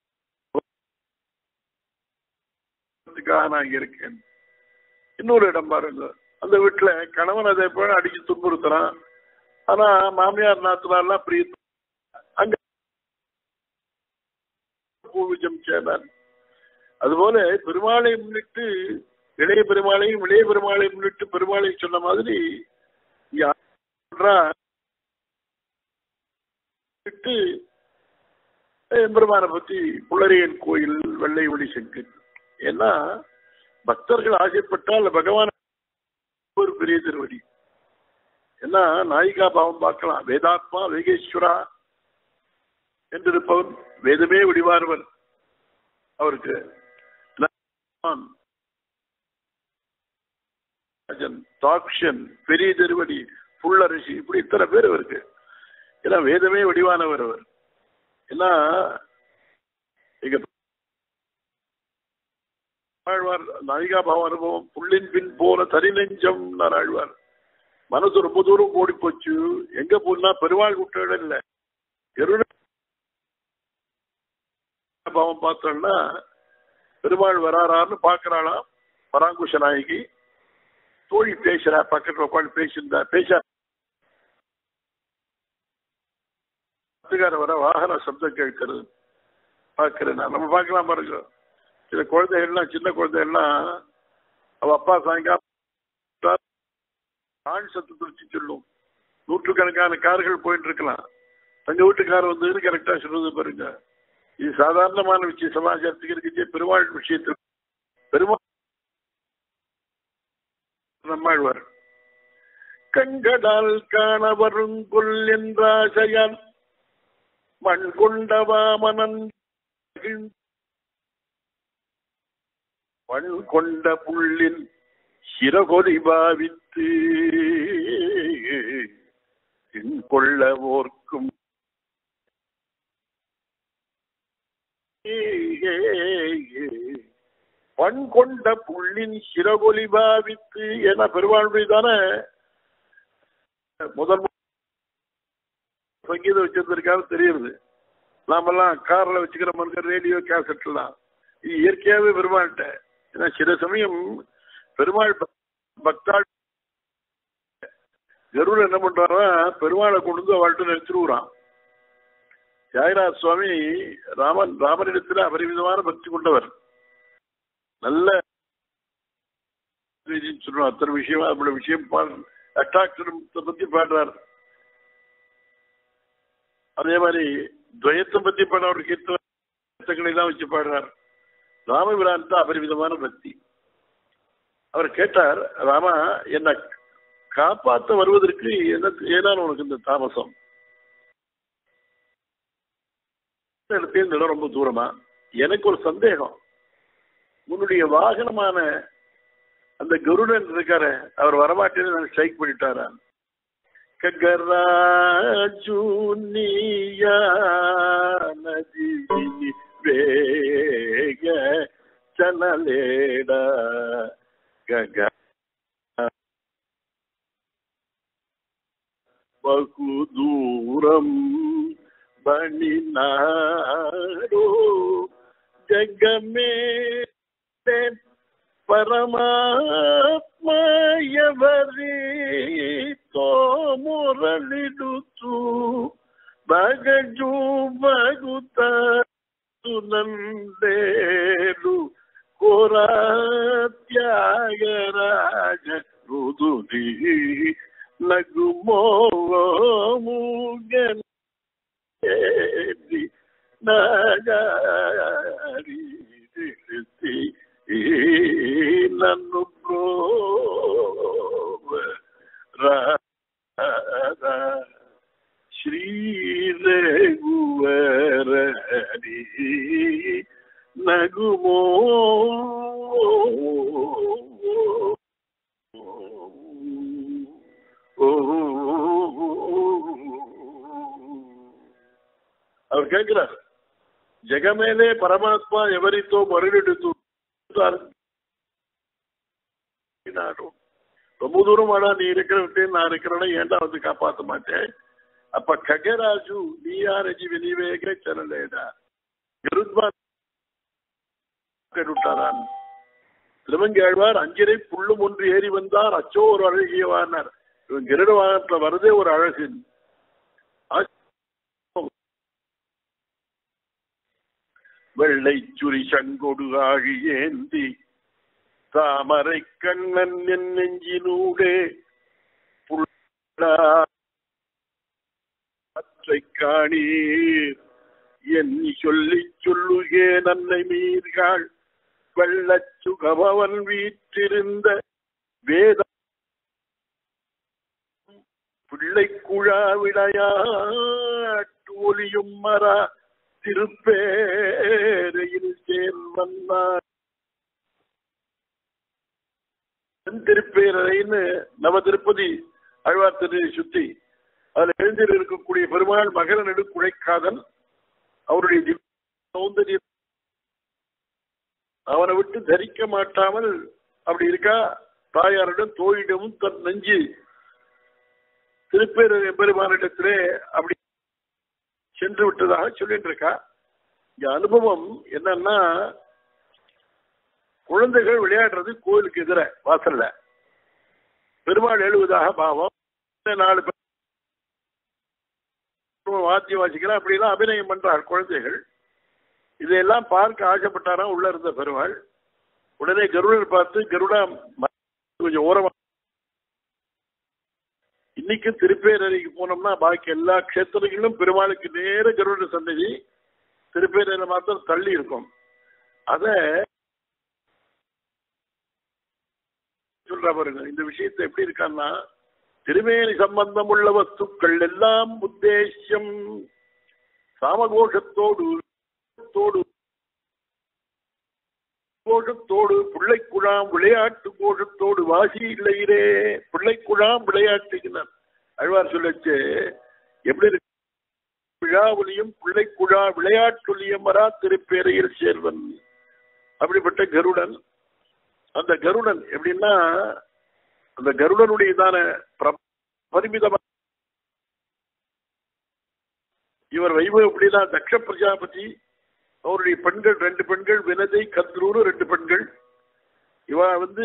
நான் இங்க இருக்கேன். இன்னொரு இடம் பாருங்க, அந்த வீட்டுல கணவன் அதே போல அடிச்சு துன்புறுத்துறான். ஆனா மாமியார் நாத்தனார்லாம் பிரிய அங்க பூவிஜம் சேர்ந்தான். அதுபோல பெருமாளை முன்னிட்டு இளைய பெருமாளையும் இளைய பெருமாளை முன்னிட்டு பெருமாளை சொன்ன மாதிரி எம்பெருமானை பத்தி புள்ளரியன் கோயில் வெள்ளை ஒளி செங்கு. ஏன்னா பக்தர்கள் ஆசைப்பட்டால் பகவான் ஒரு பெரிய திருவடி. ஏன்னா நாயிகா பாவம் பார்க்கலாம். வேதாத்மா வேகேஸ்வரா என்றிருப்பவன் வேதமே வடிவார்வன். அவருக்கு தாக்ஷன் பெரிய திருவடி புல்லரிசி இப்படி இத்தனை பேர் அவருக்கு. ஏன்னா வேதமே வடிவானவர் அவர். ஏன்னா எங்க ஆழ்வார் நாயிகா பாவ அனுபவம் புள்ளின் பின் போன தனி நெஞ்சம் நான் ஆழ்வார். மனசு ரொம்ப தூரம் ஓடி போச்சு. எங்க போனா பெருமாள் குட்ட இல்ல பாவம் பார்த்தோம்னா பெருமாள் வராறான்னு பாக்குறாளாம். பராங்குஷ நாயகி தோழி பேசுறா, பக்கத்துல உட்காந்து பேசியிருந்தா வர வாகன சப்தம் கேட்கிறது பாக்குறேன். நம்ம பார்க்கலாம் பாருங்க. சில குழந்தைகள்லாம் சின்ன குழந்தைகள்லாம் அவ அப்பா சாயங்காலம் ஆண் சத்தத்தை வச்சு சொல்லும். நூற்றுக்கணக்கான கார்கள் போயிட்டு இருக்கலாம். தங்க வீட்டுக்கார் வந்து கரெக்டா சொல்றது பாருங்க. இது சாதாரணமான விஷயம். சமாச்சாரத்துக்கு இருக்கு. பெருமாள் விஷயத்தில் பெருமாள் நம்மாழ்வார் கண்கடால் காண வருங்கொல் என்றாசையால் மண் கொண்டவாமனன் மண் கொண்ட புள்ளின் சிறகொலி பாவித்து கொள்ளவோர்க்கும் பண் கொண்ட புள்ளின் சிறகொலி பாவித்து என பெருமாளுடையதான முதல் சங்கீதம் வச்சிருந்திருக்காரு தெரியுது. நாமெல்லாம் கார்ல வச்சுக்கிற மாதிரி ரேடியோ கேசட்லாம் இது இயற்கையாவே பெருமாள்கிட்ட. ஏன்னா சில சமயம் பெருமாள் பக்தாள் கருடன் என்ன பண்றாரா பெருமாளை கொண்டு வந்து அவள்கிட்ட நிறுத்திடுறான். தியாகராஜ சுவாமி ராமனிடத்துல அபரிமிதமான பக்தி கொண்டவர். நல்ல சொல்றோம். அத்தனை விஷயமா அப்படி விஷயம் அட்டாட்சரத்தை பத்தி பாடுறார். அதே மாதிரி துவயத்தை பத்தி பாடுற கீர்த்தனை எல்லாம் வச்சு பாடுறார். ராமபிரான் தான் அபரிமிதமான பக்தி. அவர் கேட்டார், ராமா என்ன காப்பாற்ற வருவதற்கு ஏதாவது உனக்கு இந்த தாமசம்? இடம் ரொம்ப தூரமா. எனக்கு ஒரு சந்தேகம். உன்னுடைய வாகனமான அந்த கருடன் இருக்காரு, அவர் வரமாட்டேன்னு நான் ஸ்ட்ரைக் பண்ணிட்டாரா? ககராஜூனியா நதி வேக சனலேடா கக பகு தூரம் பணிநாடோ ஜகமே పరమాత్మయవరితో మురళిడుతూ బగజు బగుతూ కోరా త్యాగరాజ రుదురి నగుమోముగని నగారి నన్ను శ్రీ రఘువరని నగుమో அவர் கேட்கிறார், ஜெகமேலே பரமாத்மா எவரித்தோ மறுநெடுத்து ரொம்ப தூரம் ஆனா நீ இருக்கிற விட்டு நான் இருக்கிறேன்னா ஏண்டா வந்து காப்பாற்ற மாட்டேன். அப்ப ககராஜு நீயா ரஜி வினிவேக சரலேடா விட்டாரான். திருமங்கி ஆழ்வார் அஞ்சிரை புள்ளும் ஒன்று ஏறி வந்தார் அச்சோ ஒரு அழகியவானார். இவன் கிருட வாகனத்துல வரதே ஒரு அழகு. வெள்ளை சுரி சங்கொடு ஆழி ஏந்தி தாமரை கண்ணன் என் நெஞ்சினூடே காணீர் எண்ணி சொல்லி சொல்லுகே நன்னை மீர்கள் வெள்ளச்சுகமவன் வீற்றிருந்த வேத பிள்ளை குழா விளையாட்டு ஒலியும் மரா திருப்பேரையில் சேர்வன்னார். திருப்பேரைன்னு நவ திருப்பதி ஆழ்வார் திருநீரை சுத்தி அதுல எழுந்தில் இருக்கக்கூடிய பெருமாள் மகர நெடு குழைக்காதன் அவருடைய சௌந்தரியம் அவனை விட்டு தரிக்க மாட்டாமல் அப்படி இருக்கா. தாயாரிடம் தோழிடமும் தன் நெஞ்சு திருப்பேர் பெருமானிடத்திலே அப்படி சென்று விட்டதாக சொல்லிட்டு இருக்கா. இந்த அனுபவம் என்னன்னா, குழந்தைகள் விளையாடுறது கோயிலுக்கு எதிர வாசல்ல பெருமாள் எழுவதாக பாவம். 4 பேர் வாத்தியம் வாசிக்கலாம், அப்படிலாம் அபிநயம் பண்றார் குழந்தைகள். இதையெல்லாம் பார்க்க ஆசைப்பட்டாராம் உள்ள இருந்த பெருமாள். உடனே கருடர் பார்த்து கருடா கொஞ்சம் ஓரமா. இன்னைக்கு திருப்பேரறைக்கு போனோம்னா பாக்கி எல்லா கஷேத்திரங்களிலும் பெருமாளுக்கு நேர கருடர் சன்னதி திருப்பேரையில மாத்திரம் தள்ளி இருக்கும். அத சொல்ற பாருங்க. இந்த விஷயத்தை எப்படி இருக்கான்னா, திருமேனி சம்பந்தம் உள்ள வஸ்துக்கள் எல்லாம் உத்தேசியம் சாமகோஷத்தோடு கோஷத்தோடு பிள்ளைக்குழாம் விளையாட்டு கோஷத்தோடு வாசி இல்லையிலே பிள்ளைக்குழாம் விளையாட்டுகிறார் அழ்வார் சொல்லச்சு. எப்படி இருக்கு? விழாவலியும் பிள்ளைக்குழா விளையாட்டுலியம் வரா திருப்பேரையில் சேர்வன். அப்படிப்பட்ட கருடன். அந்த கருடன் எப்படின்னா, அந்த கருடனுடையதான பரிமிதமா இவர் வைபவம் எப்படின்னா, தக்ஷ பிரஜாபதி அவருடைய பெண்கள் 2 பெண்கள், வினதை கத்ரூரு 2 பெண்கள். இவ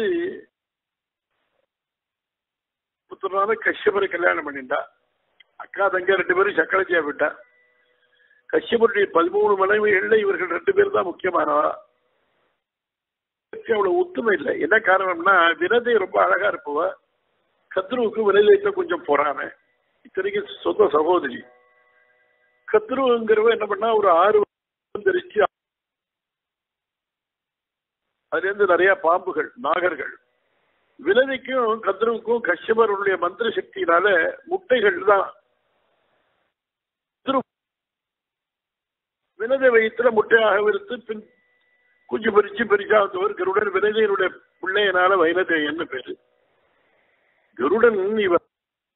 புத்திரனான கஷ்யபரை கல்யாணம் பண்ணிட்டா. அக்கா தங்க 2 பேரும் சக்கரச்சியா விட்டா. கஷ்யபருடைய 13 மனைவிகள்ல இவர்கள் 2 பேர் தான் முக்கியமானவா. அவ்வளவு ஒத்துமை இல்லை. என்ன காரணம்னா, வினதை ரொம்ப அழகா இருப்பவா, கத்ருவுக்கு வினதைக்கு கொஞ்சம் போறாம. இத்தனைக்கு சொந்த சகோதரி. கத்ருங்கிறவ என்ன பண்ணா, ஒரு 6 தெரிச்சு அதுல இருந்து நிறைய பாம்புகள் நாகர்கள். வினதைக்கும் கத்ருவுக்கும் கஷ்யபருடைய மந்திர சக்தியினால முட்டைகள் தான். வினதை வயிற்றுல முட்டையாக விரித்து பின் குஞ்சு பறிச்சு பெரிசா வந்தவர் கருடன். வினதையினுடைய பிள்ளையனால வைனதை என்ன பேரு. கருடன் இவர்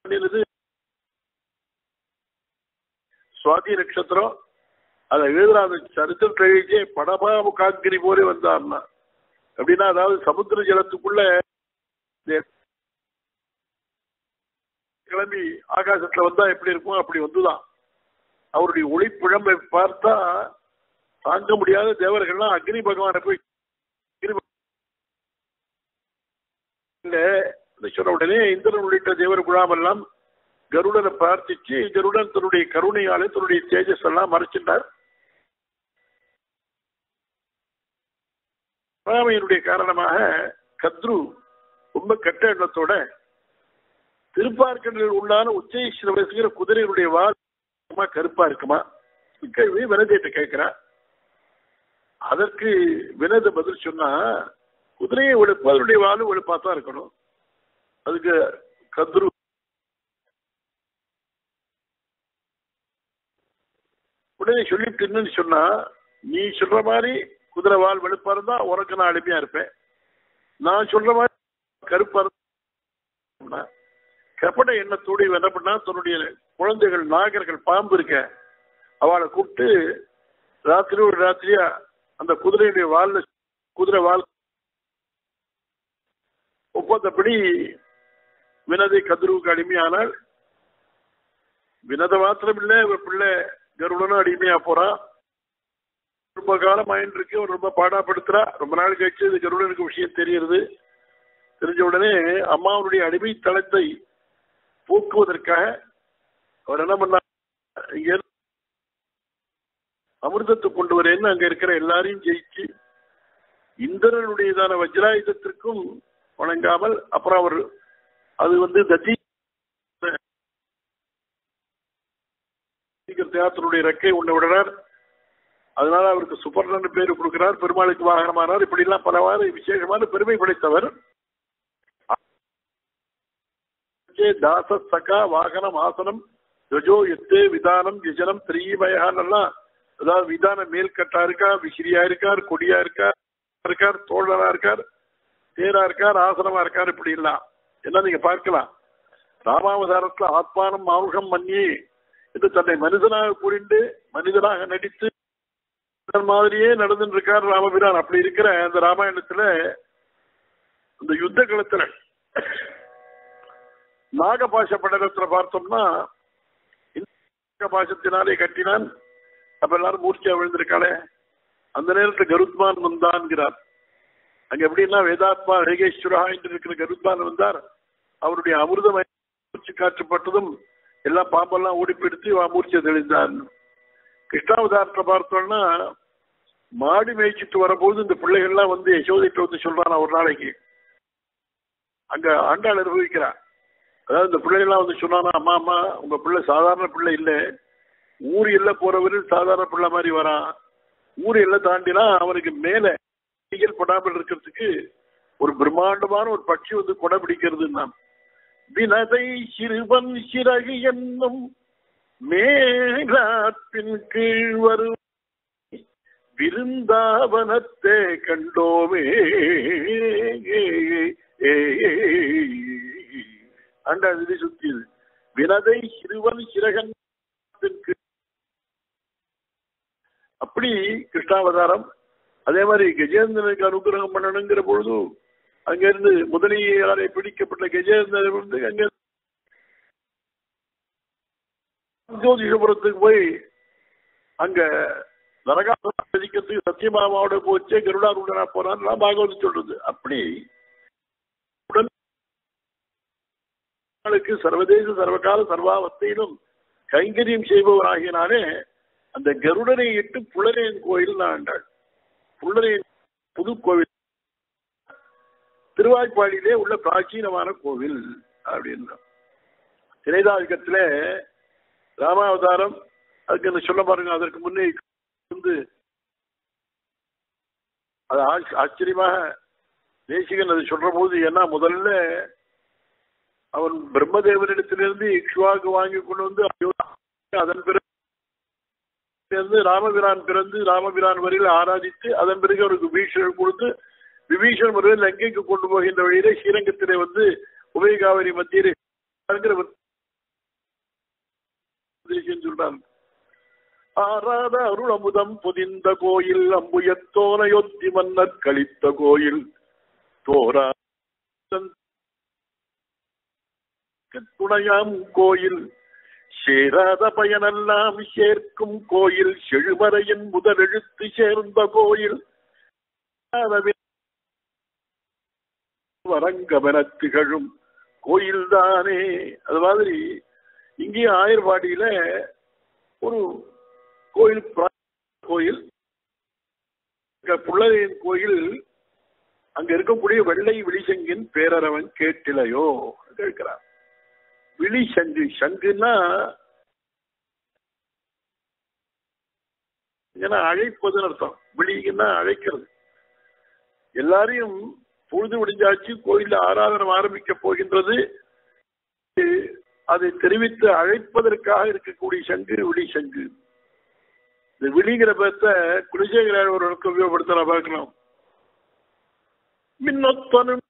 சுவாதி நட்சத்திரம் அதை எழுதுறாங்க. சரித்திரத்தை எழுதியே படபா முகாங்கிரி போலே வந்தார்னா அப்படின்னா, அதாவது சமுத்திர ஜலத்துக்குள்ள கிளம்பி ஆகாசத்துல வந்தா எப்படி இருக்கும் அப்படி வந்துதான். அவருடைய ஒளிப்பிழம்பை பார்த்தா தாங்க முடியாத தேவர்கள்லாம் அக்னி பகவானை போய் சொன்ன உடனே இந்திரன் உள்ளிட்ட தேவர் குழாமெல்லாம் கருடனை பிரார்த்திச்சு, கருடன் தன்னுடைய கருணையாலே தன்னுடைய தேஜஸ் எல்லாம் மறைச்சிட்டார். ராமையனுடைய காரணமாக கத்ரு ரொம்ப கெட்ட எண்ணத்தோட திருப்பார்கடலில் உள்ளான உச்சேஸ்வர வயசுகிற குதிரையினுடைய வால் கருப்பா இருக்குமா கேள்வி வினதையிட்ட கேட்கிறா. அதற்கு வினதை பதில் சொன்னா, குதிரையை வெளுப்பு அதனுடைய வாலும் வெளுப்பாத்தான் இருக்கணும். அதுக்கு கத்ரு உடனே சொல்லிட்டு என்னன்னு சொன்னா, நீ சொல்ற மாதிரி குதிரை வால் வெளுப்பா இருந்தா உனக்கு நான் அடிமையா இருப்பேன், நான் சொல்ற மாதிரி கருப்பா இருந்தா. கப்பட எண்ணத்தோடு என்ன பண்ணா, தன்னுடைய குழந்தைகள் நாகர்கள் பாம்பு இருக்க அவளை கூப்பிட்டு ராத்திரி ஒரு ராத்திரியா அந்த குதிரையுடைய வால்ல குதிரை வால் ஒப்பந்தப்படி வினதை கதிரவுக்கு அடிமையானால், வினத மாத்திரம் இல்லை இவர் பிள்ளை கருடனும் அடிமையா போறான். ரொம்ப காலம் ஆயிட்டு இருக்கு, ரொம்ப பாடாப்படுத்துறா. ரொம்ப நாள் கழிச்சு இது கருடனுக்கு விஷயம் தெரியுது. தெரிஞ்ச உடனே அம்மாவுடைய அடிமை தளத்தை போக்குவதற்காக அவர் என்ன பண்ணார், அமிர்தத்தை கொண்டு வரேன்னு அங்க இருக்கிற எல்லாரையும் ஜெயிச்சு இந்திரனுடையதான வஜ்ராயுதத்திற்கும் வணங்காமல் அப்புறம் அவர் அது தத்தி தேவத்தினுடைய ரெக்கை உன்னை விடுறார். அதனால அவருக்கு சுப்பர்ணன் பேரு கொடுக்கிறார். பெருமாளுக்கு வாகனமானார். இப்படி எல்லாம் பலவாறு விசேஷமான பெருமை படைத்தவர். தாச சகா வாகனம் ஆசனம் த்வஜோ எத்தே விதானம் யஜனம் திரீமயகான்னெல்லாம், அதாவது விதானம் மேல்கட்டா இருக்கா, விசிறியா இருக்கார், கொடியா இருக்கார், தோழரா இருக்கார், தேரா இருக்கார், ஆசனமா இருக்கார், இப்படி எல்லாம் என்ன நீங்க பார்க்கலாம். ராமாவதாரத்துல ஆத்மானம் மானுஷம் மன்னி என்று தன்னை மனிதனாக புரிந்து மனிதனாக நடித்து மாதிரியே நடந்துட்டு இருக்கார் ராமபிரான். அப்படி இருக்கிற அந்த ராமாயணத்துல இந்த யுத்த காலத்துல நாகபாஷ படலத்துல பார்த்தோம்னா நாகபாஷத்தினாலே கட்டினான். அப்ப எல்லாரும் மூர்ச்சியா விழுந்திருக்காளே, அந்த நேரத்தில் கருத்மான் வந்தான்கிறார். அங்க எப்படின்னா வேதாத்மா ரேகேஸ்வரா என்று இருக்கிற கருத்மான் வந்தார். அவருடைய அமிர்தம் மூச்சு காற்றப்பட்டதும் எல்லாம் பாம்பெல்லாம் ஓடிப்பிடித்து மூர்ச்சியை தெளிந்தான். கிருஷ்ணாவதாரத்தை பார்த்தோம்னா மாடி மேய்ச்சிட்டு வரும்போது இந்த பிள்ளைகள்லாம் யசோதைட்டு சொல்றான் ஒரு நாளைக்கு. அங்க ஆண்டாள் அனுபவிக்கிறான். அதாவது இந்த பிள்ளைகள்லாம் சொன்னானா, அம்மா அம்மா உங்க பிள்ளை சாதாரண பிள்ளை இல்லை, ஊர் எல்லாம் போறவரில் சாதாரண பிள்ளை மாதிரி வரான். ஊர் எல்லாம் தாண்டினா அவனுக்கு மேல படாமல் இருக்கிறதுக்கு ஒரு பிரம்மாண்டமான ஒரு பட்சி கொடை பிடிக்கிறதுன்னா வினதை சிறுவன் சிறகு என்னும் மேலாப்பின் கீழ் வரும் விருந்தாவனத்தே கண்டோமே. அண்டா இது சுத்தியது. வினதை சிறுவன் சிறகன் அப்படி கிருஷ்ணாவதாரம். அதே மாதிரி கஜேந்திரனுக்கு அனுகிரகம் பண்ணணுங்கிற பொழுது அங்கிருந்து முதலியாரை பிடிக்கப்பட்ட கஜேந்திரன் அங்க ஜோதிஷபுரத்துக்கு போய் அங்க நரகாசுரத்துக்கு சத்தியமாமாவோட போச்சே கருடாருடனா போனான்னு பாகவதம் சொல்றது. அப்படி சர்வதேச சர்வகால சர்வாவஸ்தையிலும் கைங்கரியம் செய்பவராகினாலே அந்த கருடனை இட்டு புலரேன் கோயில் ஆண்டாள். புலரேன் புது கோவில் திருவாய்ப்பாடியிலே உள்ள பிராச்சீனமான கோவில் அப்படின்னா திரைதாயுகத்திலே ராமாவதாரம் அதுக்கு சொல்ல பாருங்க. அதற்கு முன்னே அது ஆச்சரியமாக தேசிகன் அது சொல்ற போது, ஏன்னா முதல்ல அவன் பிரம்மதேவனிடத்திலிருந்து இக்ஷ்வாக்கு வாங்கி கொண்டு அதன் பிறகு ராமபிரான் பிறந்து ராமபிரான் வரையில் ஆராதித்து அதன் பிறகு அவருக்கு விபீஷணன் கொடுத்து விபீஷன் முறையில் லங்கைக்கு கொண்டு போகின்ற வழியிலே ஸ்ரீரங்கத்திலே உபயகாவரி மத்தியிலே சொல்றாங்க. ஆராத அருள் அமுதம் பொதிந்த கோயில் அம்புயத்தோனையொத்தி மன்னர் கழித்த கோயில் தோரா துணையாம் கோயில் சேராத பயனெல்லாம் சேர்க்கும் கோயில் செழுமறையின் முதலெழுத்து சேர்ந்த கோயில் வரங்கமென திகழும் கோயில் தானே. அது மாதிரி இங்கேயும் ஆயர்வாடியில ஒரு கோயில் கோயில் புள்ளரையன் கோயில். அங்க இருக்கக்கூடிய வெள்ளை விழிசங்கின் பேரரவன் கேட்டிலையோ கேட்கிறார். விழிசங்கு, சங்குன்னா அழைப்பதுன்னு அர்த்தம். விழிங்கன்னா அழைக்கிறது. எல்லாரையும் பொழுது விடிஞ்சாச்சு, கோயில்ல ஆராதனம் ஆரம்பிக்க போகின்றது, அதை தெரிவித்து அழைப்பதற்காக இருக்கக்கூடிய சங்கு விழி சங்கு. இந்த விழிங்கிற பேர்த்த குலசேகர ஒரு உபயோகப்படுத்த பார்க்கலாம். மின்னொத்தனும்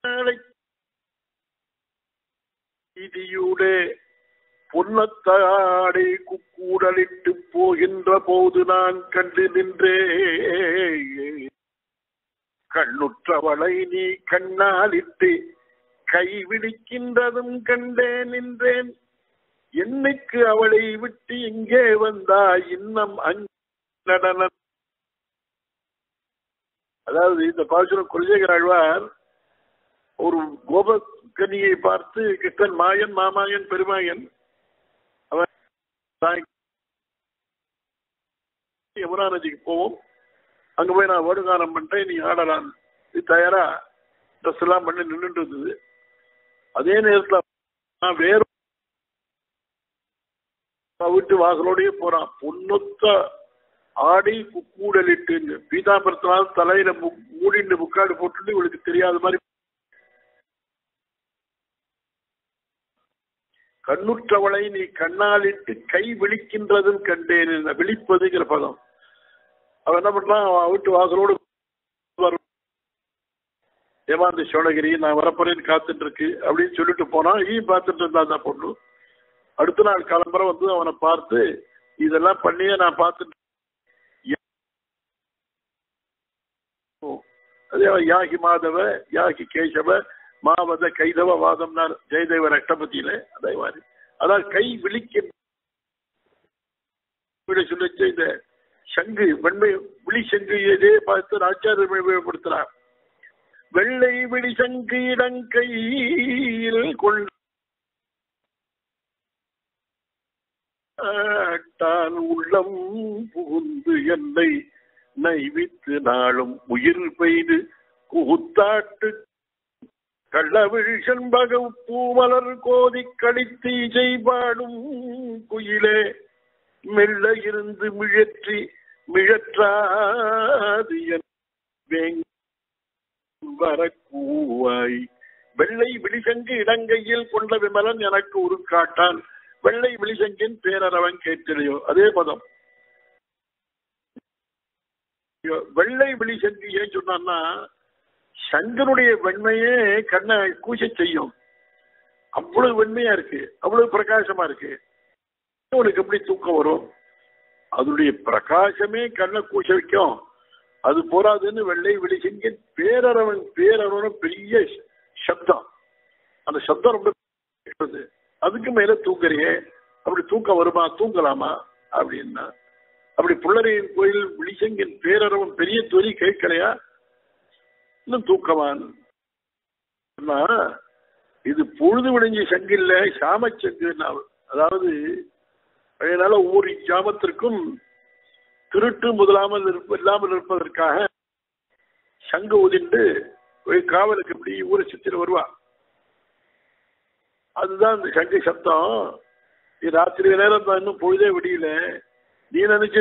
பொன்னத்தாடை குக்கூடலிட்டு போகின்ற போது நான் கண்டு நின்றே கண்ணுற்றவளை நீ கண்ணாலிட்டு கைவிடிக்கின்றதும் கண்டே நின்றேன். என்னைக்கு அவளை விட்டு இங்கே வந்தா இன்னும் நடன. அதாவது இந்த பாசுரம் குலசேகர ஆழ்வார் ஒரு கோபக்கனியை பார்த்து, கிருஷ்ணன் மாயன் மாமாயன் பெருமாயன், அவன் யமுனா நதிக்கு போவோம், அங்க போய் நான் வேணுகானம் பண்றேன், நீ ஆடலாம், இது தயாரா ட்ரெஸ் எல்லாம் பண்ணி நின்றுட்டு இருந்தது. அதே நேரத்துல நான் வேற வீட்டு வாசலோடய போறான், பொன்னொத்த ஆடி கூடலிட்டு பீதாபரத்தினால் தலையில மூடிண்டு முக்காடு போட்டு இவளுக்கு தெரியாத மாதிரி கண்ணுற்றவளை நீ கண்ணாலிட்டு கை விழிக்கின்றதுன்னு கண்டேன். விழிப்பதுங்கிற பதம். அவன் என்ன பண்றான், வீட்டு வாசலோடு ஏமாந்த சோழகிரி நான் வரப்போறேன்னு காத்துட்டு இருக்கு அப்படின்னு சொல்லிட்டு போனான். பார்த்துட்டு இருந்தா அந்த பொண்ணு. அடுத்த நாள் கிளம்புற வந்து அவனை பார்த்து இதெல்லாம் பண்ணியே நான் பார்த்துட்டு அதே யாகி மாதவ யாகி கேசவ மாவத கைதவ வாதம்னார் ஜெயதேவர் அஷ்டபதியில. அதே மாதிரி அதாவது கை விழிக்க சொல்லிச்சு. இந்த சங்கு வெண்மை விழி சங்கு இதே பார்த்து ஆச்சாரியர் உபயோகப்படுத்துறார். வெள்ளை விழி சங்கு இடங்கையில் கொண்டான் உள்ளம் புகுந்து என்னை நைவித்து நாளும் உயிர் பெய்து கூத்தாட்டு கள்ளவிழ் செண்பக பூமலர் கோதி கழித்து இசை பாடும் குயிலே மெல்ல இருந்து மிழற்றாது வரக்கூவாய். வெள்ளை விழிசங்கு இடங்கையில் கொண்ட விமலன் எனக்கு ஒரு காட்டான். வெள்ளை விழிசங்கின் பேரரவன் கேட்கலையோ, அதே பதம். வெள்ளை விழிசங்கு ஏன் சொன்னான்னா, சங்கனுடைய வெண்மையே கண்ணை கூச செய்யும். அவ்வளவு வெண்மையா இருக்கு, அவ்வளவு பிரகாசமா இருக்கு. உனக்கு எப்படி தூக்கம் வரும்? அதனுடைய பிரகாசமே கண்ணை கூச வைக்கும். அது போராதுன்னு வெள்ளை விழிசங்கின் பேரரவன் பெரிய சப்தம். அந்த சப்தம் ரொம்ப அதுக்கு மேல தூங்குறியே, அப்படி தூக்கம் வருமா, தூங்கலாமா அப்படின்னா, அப்படி புள்ளரையின் கோயில் விழிசங்கின் பேரரவன் பெரிய தொலி கேட்கலையா, இன்னும் தூக்கமான். இது பொழுது விடிஞ்ச சங்கு இல்ல, சாமச்சங்கு. அதாவது அதனால ஒவ்வொரு ஜாமத்திற்கும் திருட்டு முதலாமல் இல்லாமல் இருப்பதற்காக சங்கு ஊதிண்டு காவலுக்கு இப்படி ஊரை சுத்திர வருவா. அதுதான் இந்த சங்கு சப்தம். ராத்திரி நேரம் தான், இன்னும் பொழுதே விடியல, நீ நினைச்சு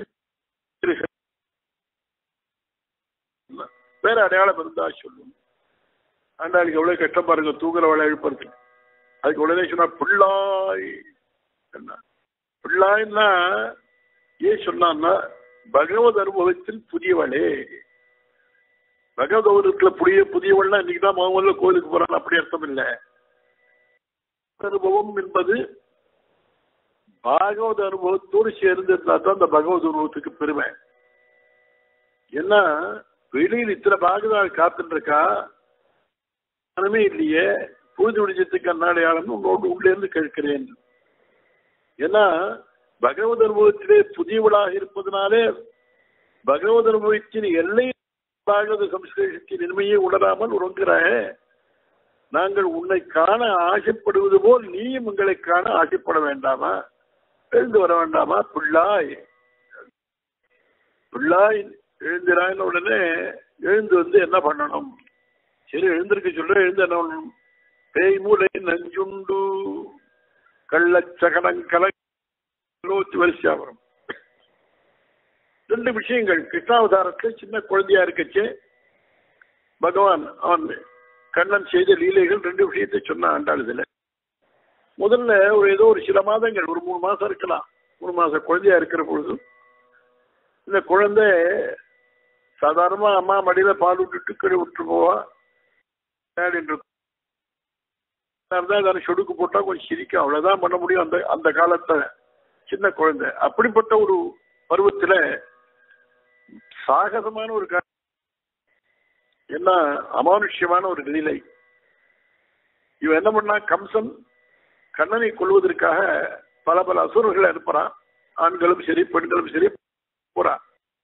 வேற அடையாளம் இருந்தா சொல்லும். ஆண்டாளுக்கு எவ்வளவு கஷ்டம் பாருங்க, தூங்குறவளை எழுப்புறது. அதுக்கு உடனே சொன்னா பிள்ளாய். என்ன பிள்ளாய்னா ஏன் சொன்னான்னா, பகவத் அனுபவத்தில் புதியவளே. பகவத் அனுபவத்துல புதியவள்னா இன்னைக்குதான் முதல்ல கோயிலுக்கு போறான் அப்படி அர்த்தம் இல்லை. அனுபவம் என்பது பாகவத அனுபவத்தோடு சேர்ந்து இருந்தா தான் அந்த பகவத் அனுபவத்துக்கு பெருமை. ஏன்னா வெளியில் இத்தனை பாகவதால் காத்துட்டு இருக்கா, இல்லையே பொழுது விடிஞ்சத்துக்கு அந்நாடையாளம் உன்னோடு உள்ளே இருந்து கேட்கிறேன். ஏன்னா பகவத் அனுபவத்திலே புதியவளாக இருப்பதனாலே பகவத் அனுபவத்தின் எல்லை பாகவத சம்ஸ்லேஷத்தின் இன்மையை உணராமல் உறங்குற நாங்கள் உன்னை காண ஆசைப்படுவது போல் நீயும் உங்களை காண ஆசைப்பட வேண்டாமா, எழுந்து வர வேண்டாமா? பிள்ளாய் பிள்ளாய் எழுந்திரான உடனே எழுந்து வந்து என்ன பண்ணணும்? சரி எழுந்திருக்க சொல்ற, எழுந்து என்ன பண்ணணும்? பேய் மூளை நஞ்சுண்டு கள்ளச்சகனங்கலோத்தி வரிசையா வரும். ரெண்டு விஷயங்கள். கிருஷ்ணாவதாரத்துல சின்ன குழந்தையா இருக்கச்சே பகவான் அவன் கண்ணன் செய்த லீலைகள் ரெண்டு விஷயத்தை சொன்ன ஆண்டாள். இதுல முதல்ல ஏதோ ஒரு சில மாதங்கள், ஒரு 3 மாசம் இருக்கலாம், 3 மாசம் குழந்தையா இருக்கிற பொழுது இந்த குழந்தை சாதாரணமா அம்மா மடியில பால் விட்டுட்டு கீழே விட்டு போவா. சொடுக்கு போட்டா கொஞ்சம் சிரிக்கும், அவ்வளவுதான் பண்ண முடியும் அந்த காலத்துல சின்ன குழந்தை. அப்படிப்பட்ட ஒரு பருவத்துல சாகசமான ஒரு என்ன அமானுஷ்யமான ஒரு நிலை. இவன் என்ன பண்ணா, கம்சன் கண்ணனை கொள்வதற்காக பல அசுரர்களை அனுப்புறான். ஆண்களும் சரி பெண்களும் சரி போறான்.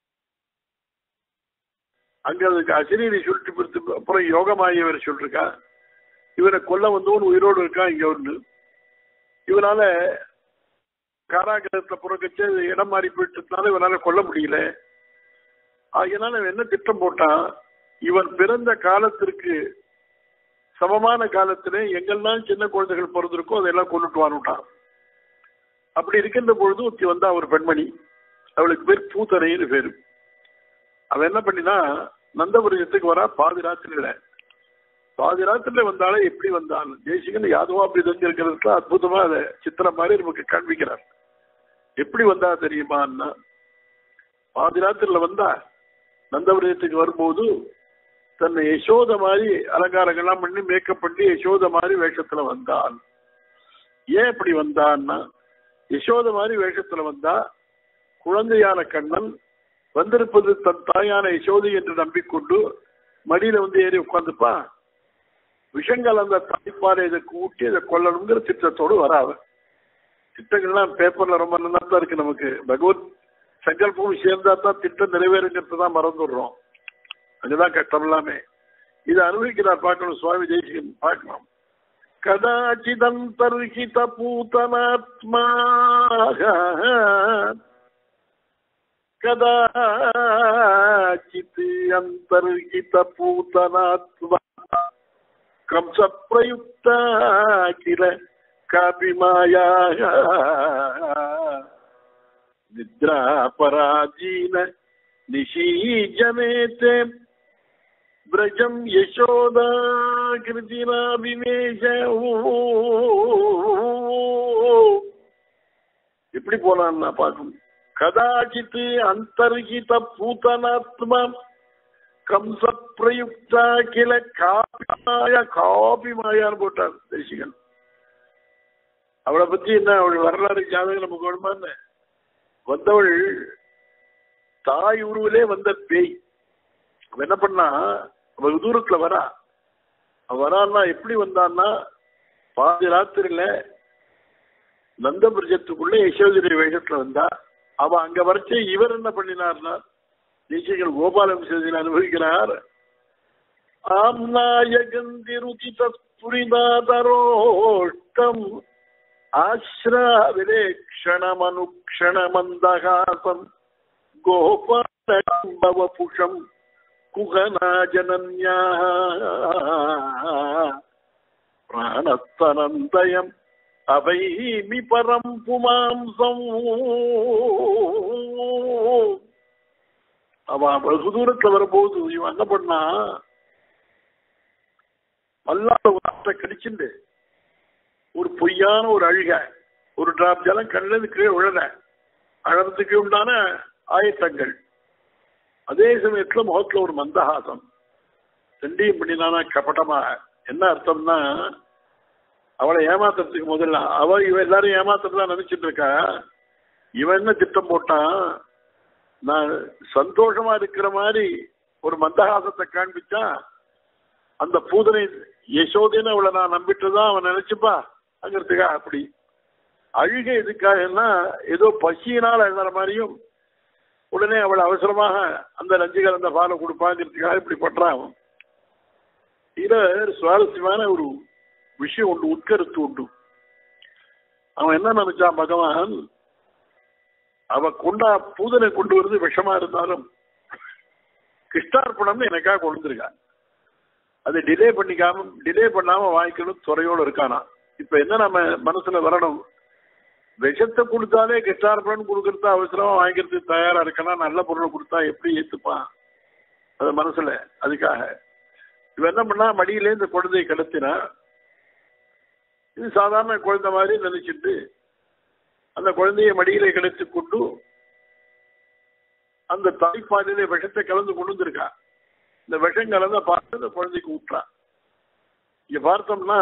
அங்க அதுக்கு அசிரீரி சொல்லிட்டு அப்புறம் யோகமாயவர் சொல்லிருக்கா, இவனை கொல்ல வந்தவன் உயிரோடு இருக்கான் இங்க ஒண்ணு. இவனால காராகிரகத்தை புறக்கச்சு இடம் மாறி போயிட்டதுனால இவனால கொல்ல முடியல. ஆகையினால என்ன திட்டம் போட்டான், இவன் பிறந்த காலத்திற்கு சமமான காலத்திலே எங்கெல்லாம் சின்ன குழந்தைகள் பிறந்திருக்கோ அதெல்லாம் கொண்டுட்டு வானுட்டான். அப்படி இருக்கின்ற பொழுது ஒருத்தி வந்தா, ஒரு பெண்மணி, அவளுக்கு பேர் பூத்தனைன்னு பேரு. அவன் என்ன பண்ணினா, நந்தபுரத்துக்கு வரா பாதி ராத்திரியில. பாதி ராத்திரில வந்தாலே எப்படி வந்தான் தேசிகன் யாதவா அப்படி தெரிஞ்சிருக்கிறதுக்கு அற்புதமா அதை சித்திரம் மாதிரி நமக்கு காண்பிக்கிறார். எப்படி வந்தா தெரியுமான்னா, பாதி ராத்திரில வந்தா நந்தபுரத்துக்கு வரும்போது தன்னை யசோத மாதிரி அலங்காரங்கள்லாம் பண்ணி மேக்கப் பண்ணி யசோத மாதிரி வேஷத்துல வந்தான். ஏன் இப்படி வந்தான்னா, யசோத மாதிரி வேஷத்துல வந்தா குழந்தையான கண்ணன் வந்திருப்பது தன் தாயான யசோதை என்று நம்பிக்கொண்டு மடியில வந்து ஏறி உட்கார்ந்துப்பா, விஷங்கள் அந்த தாய்ப்பாறை இதை கூட்டி இதை கொல்லணுங்கிற திட்டத்தோடு வராது. திட்டங்கள்லாம் பேப்பர்ல ரொம்ப நல்லா தான் இருக்கு. நமக்கு பகவத் சங்கல்பம் சேர்ந்தா தான் திட்டம் நிறைவேறுங்கிறது தான் மறந்துடுறோம். அங்கதான் கஷ்டம் எல்லாமே. இதை அனுபவிக்கிறார், பார்க்கணும். சுவாமி தேசிகன் பார்க்கலாம். கதாச்சிதந்தர்ஹித பூதனாத்மா கதாச்சித் அந்தர்ஹித பூதனாத்மா கம்ச பிரயுக்த கில காபி மாயா நித்ரா பராஜீன நிஷீஜனேதே பிரஜம் யசோதா கிருதினா விவேஷ. எப்படி போனான்னா பார்க்கணும். கதாச்சித் அந்தர்ஹித பூதனாத்மா கம்ச பிரயுக்தா கில காபிமாயா. காபி மாயான்னு போட்டார் தேசிகன். அவளை பத்தி என்ன, அவள் வரலாறு ஜாதகம் நமக்கு வேணுமான்னு. வந்தவள் தாய் உருவிலே வந்த பேய். அவ என்ன பண்ணா, அவள் தூரத்துல வரான்னா எப்படி வந்தான்னா, பாதி ராத்திரில நந்தபிரஜத்துக்குள்ள யசோதரி வேஷத்துல வந்தா. அவ அங்க வரைச்சே இவர் என்ன பண்ணினார்னா, தேசிகன் கோபாலம் செய்தி அனுபவிக்கிறார். ஆம்நாயகந்தி ருச்சிதஸ்புரிதாதரோஷ்டம் ஆஸ்ராவிலேக்ஷணமனுக்ஷணமந்தகாசம் கோபாலம்பவபுஷம் குகநாஜனன்யா பிராணஸ்தனந்தயம் அவைமி பரம் புமாம்சம். அவன் வெகு தூரத்துல வரும்போது இவன் என்ன பண்ணா, மல்லாத வார்த்தை கடிச்சுண்டு ஒரு பொய்யான ஒரு அழுக, ஒரு டிராப் ஜலம் கண்ணிலிருந்து கீழே விழற, அழறதுக்கு உண்டான ஆயத்தங்கள். அதே சமயத்துல முகத்துல ஒரு மந்தஹாசம். ரெண்டையும் பண்ணினானா கபட்டமாக. என்ன அர்த்தம்னா, அவளை ஏமாத்துறதுக்கு முதல்ல இவ எல்லாரும் ஏமாத்துறதா நினைச்சிட்டு இருக்கா. இவன் என்ன திட்டம் போட்டான், நான் சந்தோஷமா இருக்கிற மாதிரி ஒரு மந்தஹாசத்தை காண்பிச்சா அந்த பூதனை யசோதைன்னு அவளை நான் நம்பிட்டுதான் அவன் நினைச்சுப்பா அங்கிறதுக்கா. அப்படி அழுகை எதுக்காகன்னா, ஏதோ பசியினால் அழுகிற மாதிரியும் உடனே அவள் அவசரமாக அந்த நஞ்சுகள் அந்த பாலை கொடுப்பாங்கிறதுக்காக இப்படி பண்றான். இதுல சுவாரஸ்யமான ஒரு விஷயம் உண்டு, உட்கருத்து உண்டு. அவன் என்ன நினைச்சான், பகவான் அவ பூதனை கொண்டு வருது விஷமா இருந்தாலும் கிருஷ்ணார்ப்பணம்னு எனக்காக கொண்டு வந்திருக்கான். அதை டிலே பண்ணாம வாங்கிக்கணும் துறையோடு இருக்கானா. இப்ப என்ன நம்ம மனசுல வரணும், விஷத்தை கொடுத்தாலே கிருஷ்ணார்ப்பணம் கொடுக்கறதா அவசரமா வாங்கிக்கிறதுக்கு தயாரா இருக்கனா, நல்ல பொருளை கொடுத்தா எப்படி ஏத்துப்பான் அது மனசுல. அதுக்காக இவ என்ன பண்ணா, மடியிலே இந்த குழந்தையை கடத்தினா. இது சாதாரண குழந்தை மாதிரி நினைச்சிட்டு அந்த குழந்தைய மடியிலே கிடைத்து கொண்டு அந்த தாய்ப்பாலிலே விஷத்தை கலந்து கொண்டு வந்திருக்கா. இந்த விஷம் கலந்த பார்த்து அந்த குழந்தைக்கு ஊற்றா. இங்க பார்த்தோம்னா,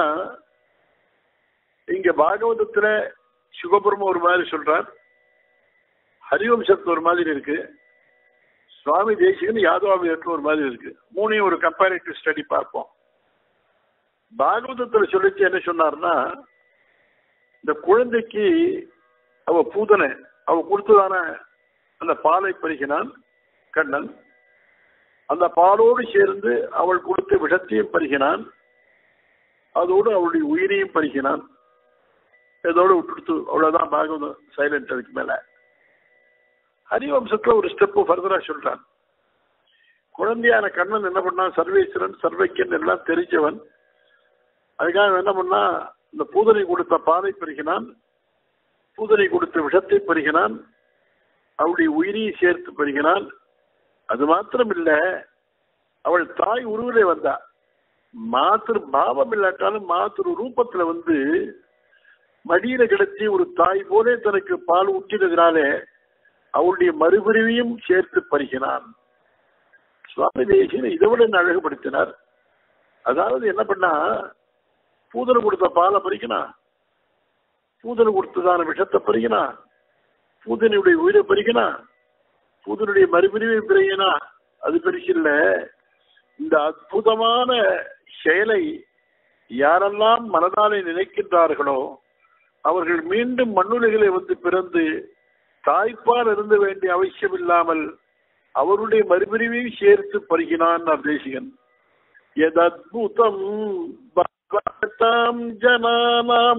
இங்க பாகவதத்துல சுகபுரம் ஒரு மாதிரி சொல்றார், ஹரிவம்சத்துல ஒரு மாதிரி இருக்கு, சுவாமி தேசிகன் யாதவாபியத்துல ஒரு மாதிரி இருக்கு. மூணையும் ஒரு கம்பேரிட்டிவ் ஸ்டடி பார்ப்போம். பாகவதத்துல சொல்லிச்சு என்ன சொன்னார்னா, இந்த குழந்தைக்கு அவ பூதனை அவ கொடுத்ததான அந்த பாலை பருகினான் கண்ணன். அந்த பாலோடு சேர்ந்து அவள் கொடுத்த விஷத்தையும் பருகினான், அதோடு அவளுடைய உயிரையும் பருகினான். இதோட விட்டுடுத்து அவ்வளவுதான் பாகவதம் சைலண்ட். அதுக்கு மேல ஹரிவம்சத்துல ஒரு ஸ்டெப் ஃபர்தரா சொல்றான். குழந்தையான கண்ணன் என்ன பண்ணான், சர்வேஸ்வரன் சர்வைக்கன் எல்லாம் தெரிஞ்சவன். அதுக்காக என்ன பண்ணா, இந்த பூதனை கொடுத்த பாலை பருகினான், பூதனை கொடுத்த விஷத்தை பருகினான், அவளுடைய உயிரியை சேர்த்து பருகினான். அது மாத்திரம் இல்ல, அவள் தாய் உருவிலே வந்தா, மாத்திரு பாவம் இல்லாட்டாலும் மாத்திரு ரூபத்துல வந்து மடியில கிடத்தி ஒரு தாய் போலே தனக்கு பால் ஊற்றினதுனாலே அவளுடைய மறுபிரிவையும் சேர்த்து பருகினான். சுவாமி தேசிகன் இதை விட என்ன அழகுபடுத்தினார். அதாவது என்ன பண்ணா, பூதனை கொடுத்த பாலை பறிக்கினா, பூதனை கொடுத்ததான விஷத்தை பறிக்கினா, பூதனுடைய உயிரை பறிக்கினா, பூதனுடைய மறுபிரிவை பிரிகினா, அது பெருசில்ல. இந்த அற்புதமான செயலை யாரெல்லாம் மனதாலே நினைக்கின்றார்களோ அவர்கள் மீண்டும் மண்ணுலகிலே வந்து பிறந்து தாய்ப்பால் இருந்த வேண்டிய அவசியம் இல்லாமல் அவருடைய மறுபிரிவை சேர்த்து பருகினான் தேசிகன். எதத்புதம் பவதாம் ஜனானாம்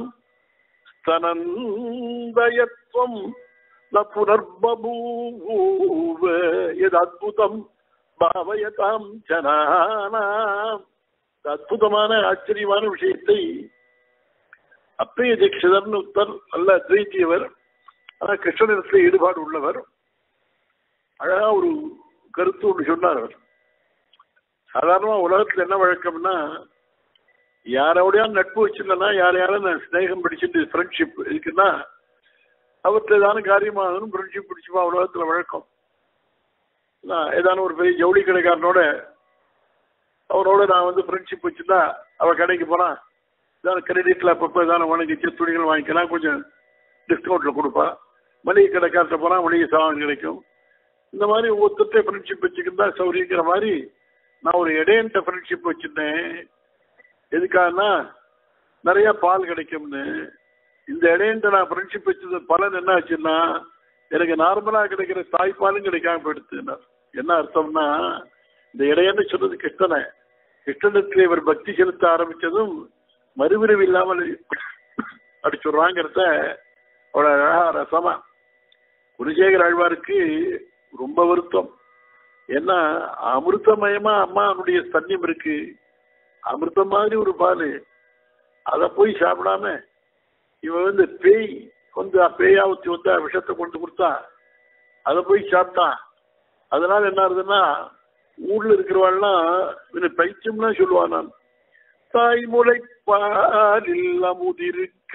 ஸ்தனந்தயத்வம் ந புனர்பபூவ. எதத்புதம் பாவயதாம் ஜனானாம். அற்புதமான ஆச்சரியமான விஷயத்தை அப்பைய தீட்சிதர்னு ஒருத்தர் நல்ல அத்வைத்தியவர், ஆனா கிருஷ்ணனிடத்தில் ஈடுபாடு உள்ளவர், அழகா ஒரு கருத்து ஒன்று சொன்னார். அவர் சாதாரணமா உலகத்துல என்ன வழக்கம்னா, யாரோடையா நட்பு வச்சிருந்தா, யாரையாரும் ஸ்நேகம் பிடிச்சிட்டு ஃப்ரெண்ட்ஷிப் இருக்குன்னா அவர்கிட்ட ஏதான காரியமாகணும் ஃப்ரெண்ட்ஷிப் பிடிச்சுப்பா உலகத்துல வழக்கம். ஏதான ஒரு பெரிய ஜவுளி கடைக்காரனோட அவரோட நான் வந்து ஃப்ரெண்ட்ஷிப் வச்சுருந்தா அவள் கடைக்கு போனா ஏதாவது கிரெடிட்ல அப்பப்போ ஏதாவது உனக்கு துணிகள் வாங்கிக்கலாம், கொஞ்சம் டிஸ்கவுண்ட்ல கொடுப்பா. மளிகை கடைக்காரத்தை போனா மளிகை சாமான் கிடைக்கும். இந்த மாதிரி ஒவ்வொருத்தட்ட ஃப்ரெண்ட்ஷிப் வச்சுக்கிட்டா சௌரியங்கிற மாதிரி நான் ஒரு இடையன்ட்ட ஃப்ரெண்ட்ஷிப் வச்சிருந்தேன். எதுக்காகனா நிறைய பால் கிடைக்கும்னு. இந்த இடையன்ட்ட நான் ஃப்ரெண்ட்ஷிப் வச்சது பலன் என்ன ஆச்சுன்னா, எனக்கு நார்மலா கிடைக்கிற தாய்ப்பாலும் கிடைக்காம போயிடுத்து. என்ன அர்த்தம்னா, இந்த இடையன்னு சொல்றது கிருஷ்ணனை, கிருஷ்ணனுக்கு இவர் பக்தி செலுத்த ஆரம்பிச்சதும் மறுபிரிவு இல்லாமல் அப்படி சொல்றாங்கிறத அவள அழகா ரசமா. குலசேகர ஆழ்வாருக்கு ரொம்ப வருத்தம். ஏன்னா அமிர்தமயமா அம்மானுடைய ஸ்தன்யம் இருக்கு, அமிர்தம் மாதிரி ஒரு பால், அதை போய் சாப்பிடாம இவன் வந்து பேய் வந்து பேயாவத்தி வந்து விஷத்தை கொண்டு கொடுத்தா, அதை போய் சாப்பிட்டான். அதனால என்ன ஆகுதுன்னா, ஊர்ல இருக்கிறவாள்லாம் பைத்தியம்னா சொல்லுவான். நான் தாய்முளைப்பாலில் அமுதிருக்க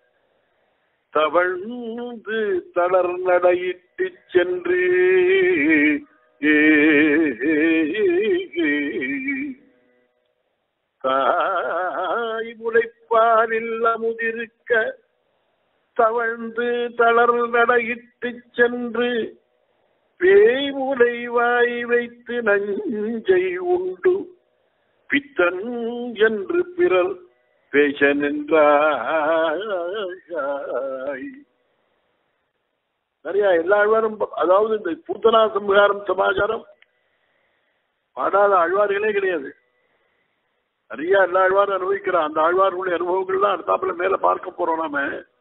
தவழ்ந்து தளர் நடையிட்டு சென்று தாய்முளைப்பாலில் அமுதிருக்க தவழ்ந்து தளர் நடையிட்டு சென்று பேய்முலை வாய் வைத்து நஞ்சை உண்டு பித்தன் என்று பிறர் பேச நின்றாய். நிறைய எல்லா ஆழ்வாரும், அதாவது இந்த பூத்தனா சம்ஹாரம் சமாச்சாரம் பாடாத ஆழ்வார்களே கிடையாது. நிறைய எல்லா ஆழ்வாரும் அனுபவிக்கிறான். அந்த ஆழ்வார்களுடைய அனுபவங்கள்லாம் அடுத்தாப்புல மேல பார்க்க போறோம். நாம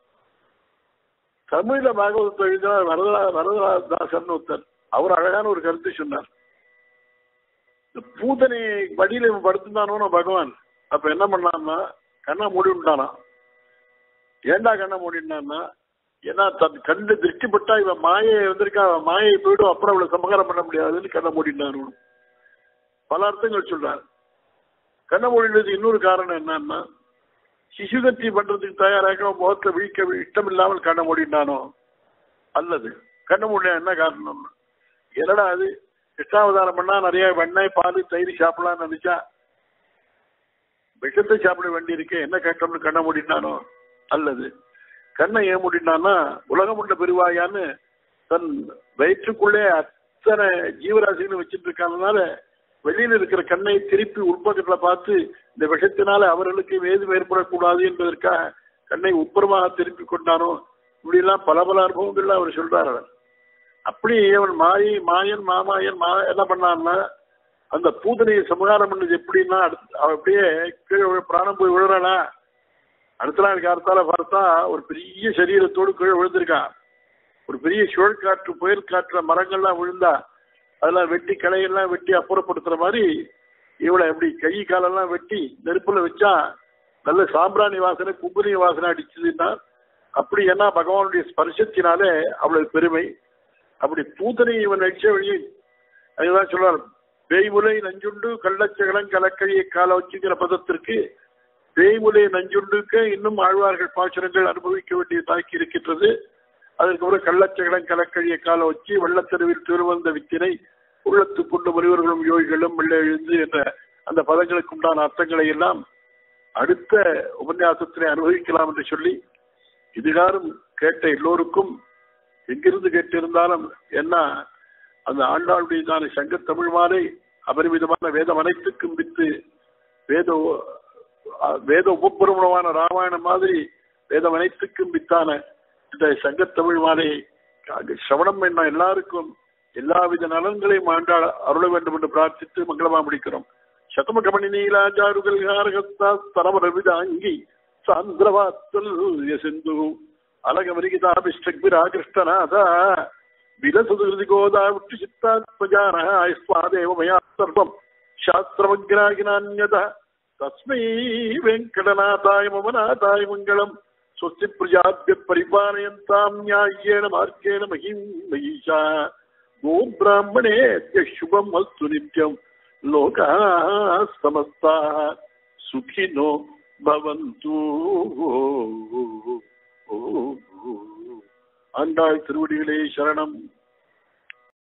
தமிழ்ல பாகவதத்தை எழுதினார் வரதராதாசன் ஒருத்தர். அவர் அழகான ஒரு கருத்து சொன்னார். இந்த பூதனை வடியில படுத்திருந்தானோ பகவான், அப்ப என்ன பண்ணான்னா கண்ணை மூடி விட்டானா. ஏண்டா கண்ணை மூடினான்னா, ஏன்னா தன் கண்ணு திருஷ்டிப்பட்டா இவன் மாயை வந்திருக்கா, மாயை போயிடும், அப்புறம் அவளை சமகாரம் பண்ண முடியாதுன்னு கண்ணை மூடினாரு. பல அர்த்தங்கள் சொல்றாரு. கண்ணை மூடினது இன்னொரு காரணம் என்னன்னா, சிசுகத்தி பண்றதுக்கு தயாராக முகத்தை விழிக்க இஷ்டம் இல்லாமல் கண்ணை மூடினானோ, அல்லது கண்ணை மூடினா என்ன காரணம், என்னடா அது கிருஷ்ணாவதாரம் பண்ணா நிறைய வெண்ணெய் பால் தயிர் சாப்பிடலாம்னு நினைச்சா விஷத்தை சாப்பிட வேண்டியிருக்கு, என்ன கஷ்டம்னு கண்ணை மூடினானோ, அல்லது கண்ணை ஏன் மூடினான்னா உலகம் உள்ள பெருவாயான்னு தன் வயிற்றுக்குள்ளே அத்தனை ஜீவராசின்னு வச்சுட்டு இருக்காதனால வெளியில இருக்கிற கண்ணை திருப்பி உட்பக்கத்துல பார்த்து இந்த விஷத்தினால அவர்களுக்கு வேதம் ஏற்படக்கூடாது என்பதற்காக கண்ணை உட்புறமாக திருப்பி கொண்டானோ. இப்படி எல்லாம் பல பல அனுபவங்கள்ல அவர் சொல்றாரு. அப்படி அவன் மாயன் மாமாயன் என்ன பண்ணான்னா, அந்த பூதனையை சமகாரம் பண்ணது எப்படின்னா, அவ அப்படியே கீழே பிராணம் போய் விழுறானா, அடுத்த நாள் காலத்தால பார்த்தா ஒரு பெரிய சரீரத்தோடு கீழே விழுந்திருக்கான். ஒரு பெரிய சுழல் காற்று புயல் காற்று மரங்கள்லாம் விழுந்தா அதெல்லாம் வெட்டி களையெல்லாம் வெட்டி அப்புறப்படுத்துற மாதிரி இவளை எப்படி கை காலெல்லாம் வெட்டி நெருப்புல வச்சா நல்ல சாம்பிராணி வாசனை குங்குனி வாசனை அடிச்சதுன்னா அப்படி என்ன பகவானுடைய ஸ்பர்சத்தினாலே அவளுக்கு பெருமை. அப்படி பூதனை இவன் அடிச்ச வழி அதுதான் சொல்றார், பேய்முலை நஞ்சுண்டு கள்ளச்சகலம் கலக்கழியை கால வச்சுங்கிற பதத்திற்கு பேய்முலை நஞ்சுண்டுக்கு இன்னும் ஆழ்வார்கள் பாசுரங்கள் அனுபவிக்க வேண்டிய தாக்கி இருக்கின்றது. அதற்கப்புறம் கள்ளச்சகலம் கலக்கழியை கால வச்சு வெள்ளத்தெருவில் திருவந்த வித்தினை உள்ளத்து கொண்டு முனிவர்களும் யோகிகளும் வெள்ள எழுந்து என்ற அந்த பதங்களுக்கு உண்டான அர்த்தங்களை எல்லாம் அடுத்த உபன்யாசத்தினை அனுபவிக்கலாம் என்று சொல்லி இதுகாரும் கேட்ட எல்லோருக்கும் எங்கிருந்து கேட்டிருந்தாலும் என்ன அந்த ஆண்டாளுடையதான சங்க தமிழ் மாலை அபரிமிதமான வேதம் அனைத்துக்கும் வித்து வேத உபபிரமணமான ராமாயணம் மாதிரி வேதம் அனைத்துக்கும் வித்தான இந்த சங்கத்தமிழ் மாலை சிரவணம் என்ன எல்லாருக்கும் எல்லாவித நலன்களையும் ஆண்டாள் அருள வேண்டும் என்று பிரார்த்தித்து மங்களமா முடிக்கிறோம். சதமகமணி நீலாஜாருகள் தரமரவிதாங்கி சாந்திரவாத்தல் சிந்து அலகமரிகிதாபிஷ்டக்பிரா கிருஷ்ணநாதா விலசுதி கோதா விட்டு சித்தாத்மஜானேவமயா சர்வம் சாஸ்திரமக்ராகினான்யதா தஸ்மை வெங்கடநாதாய மமநாதாய மங்களம். ஸ்வஸ்தி பிரஜாப்ய பரிபாலயந்தாம் நியாயேன மார்கேண மகிம் மகிஷா ஓம் பிராமணேத்ய சுபம் அஸ்து நித்யம் லோகாः சமஸ்தாः சுகினோ பவந்து. ஆண்டாள் திருவடிகளே சரணம்.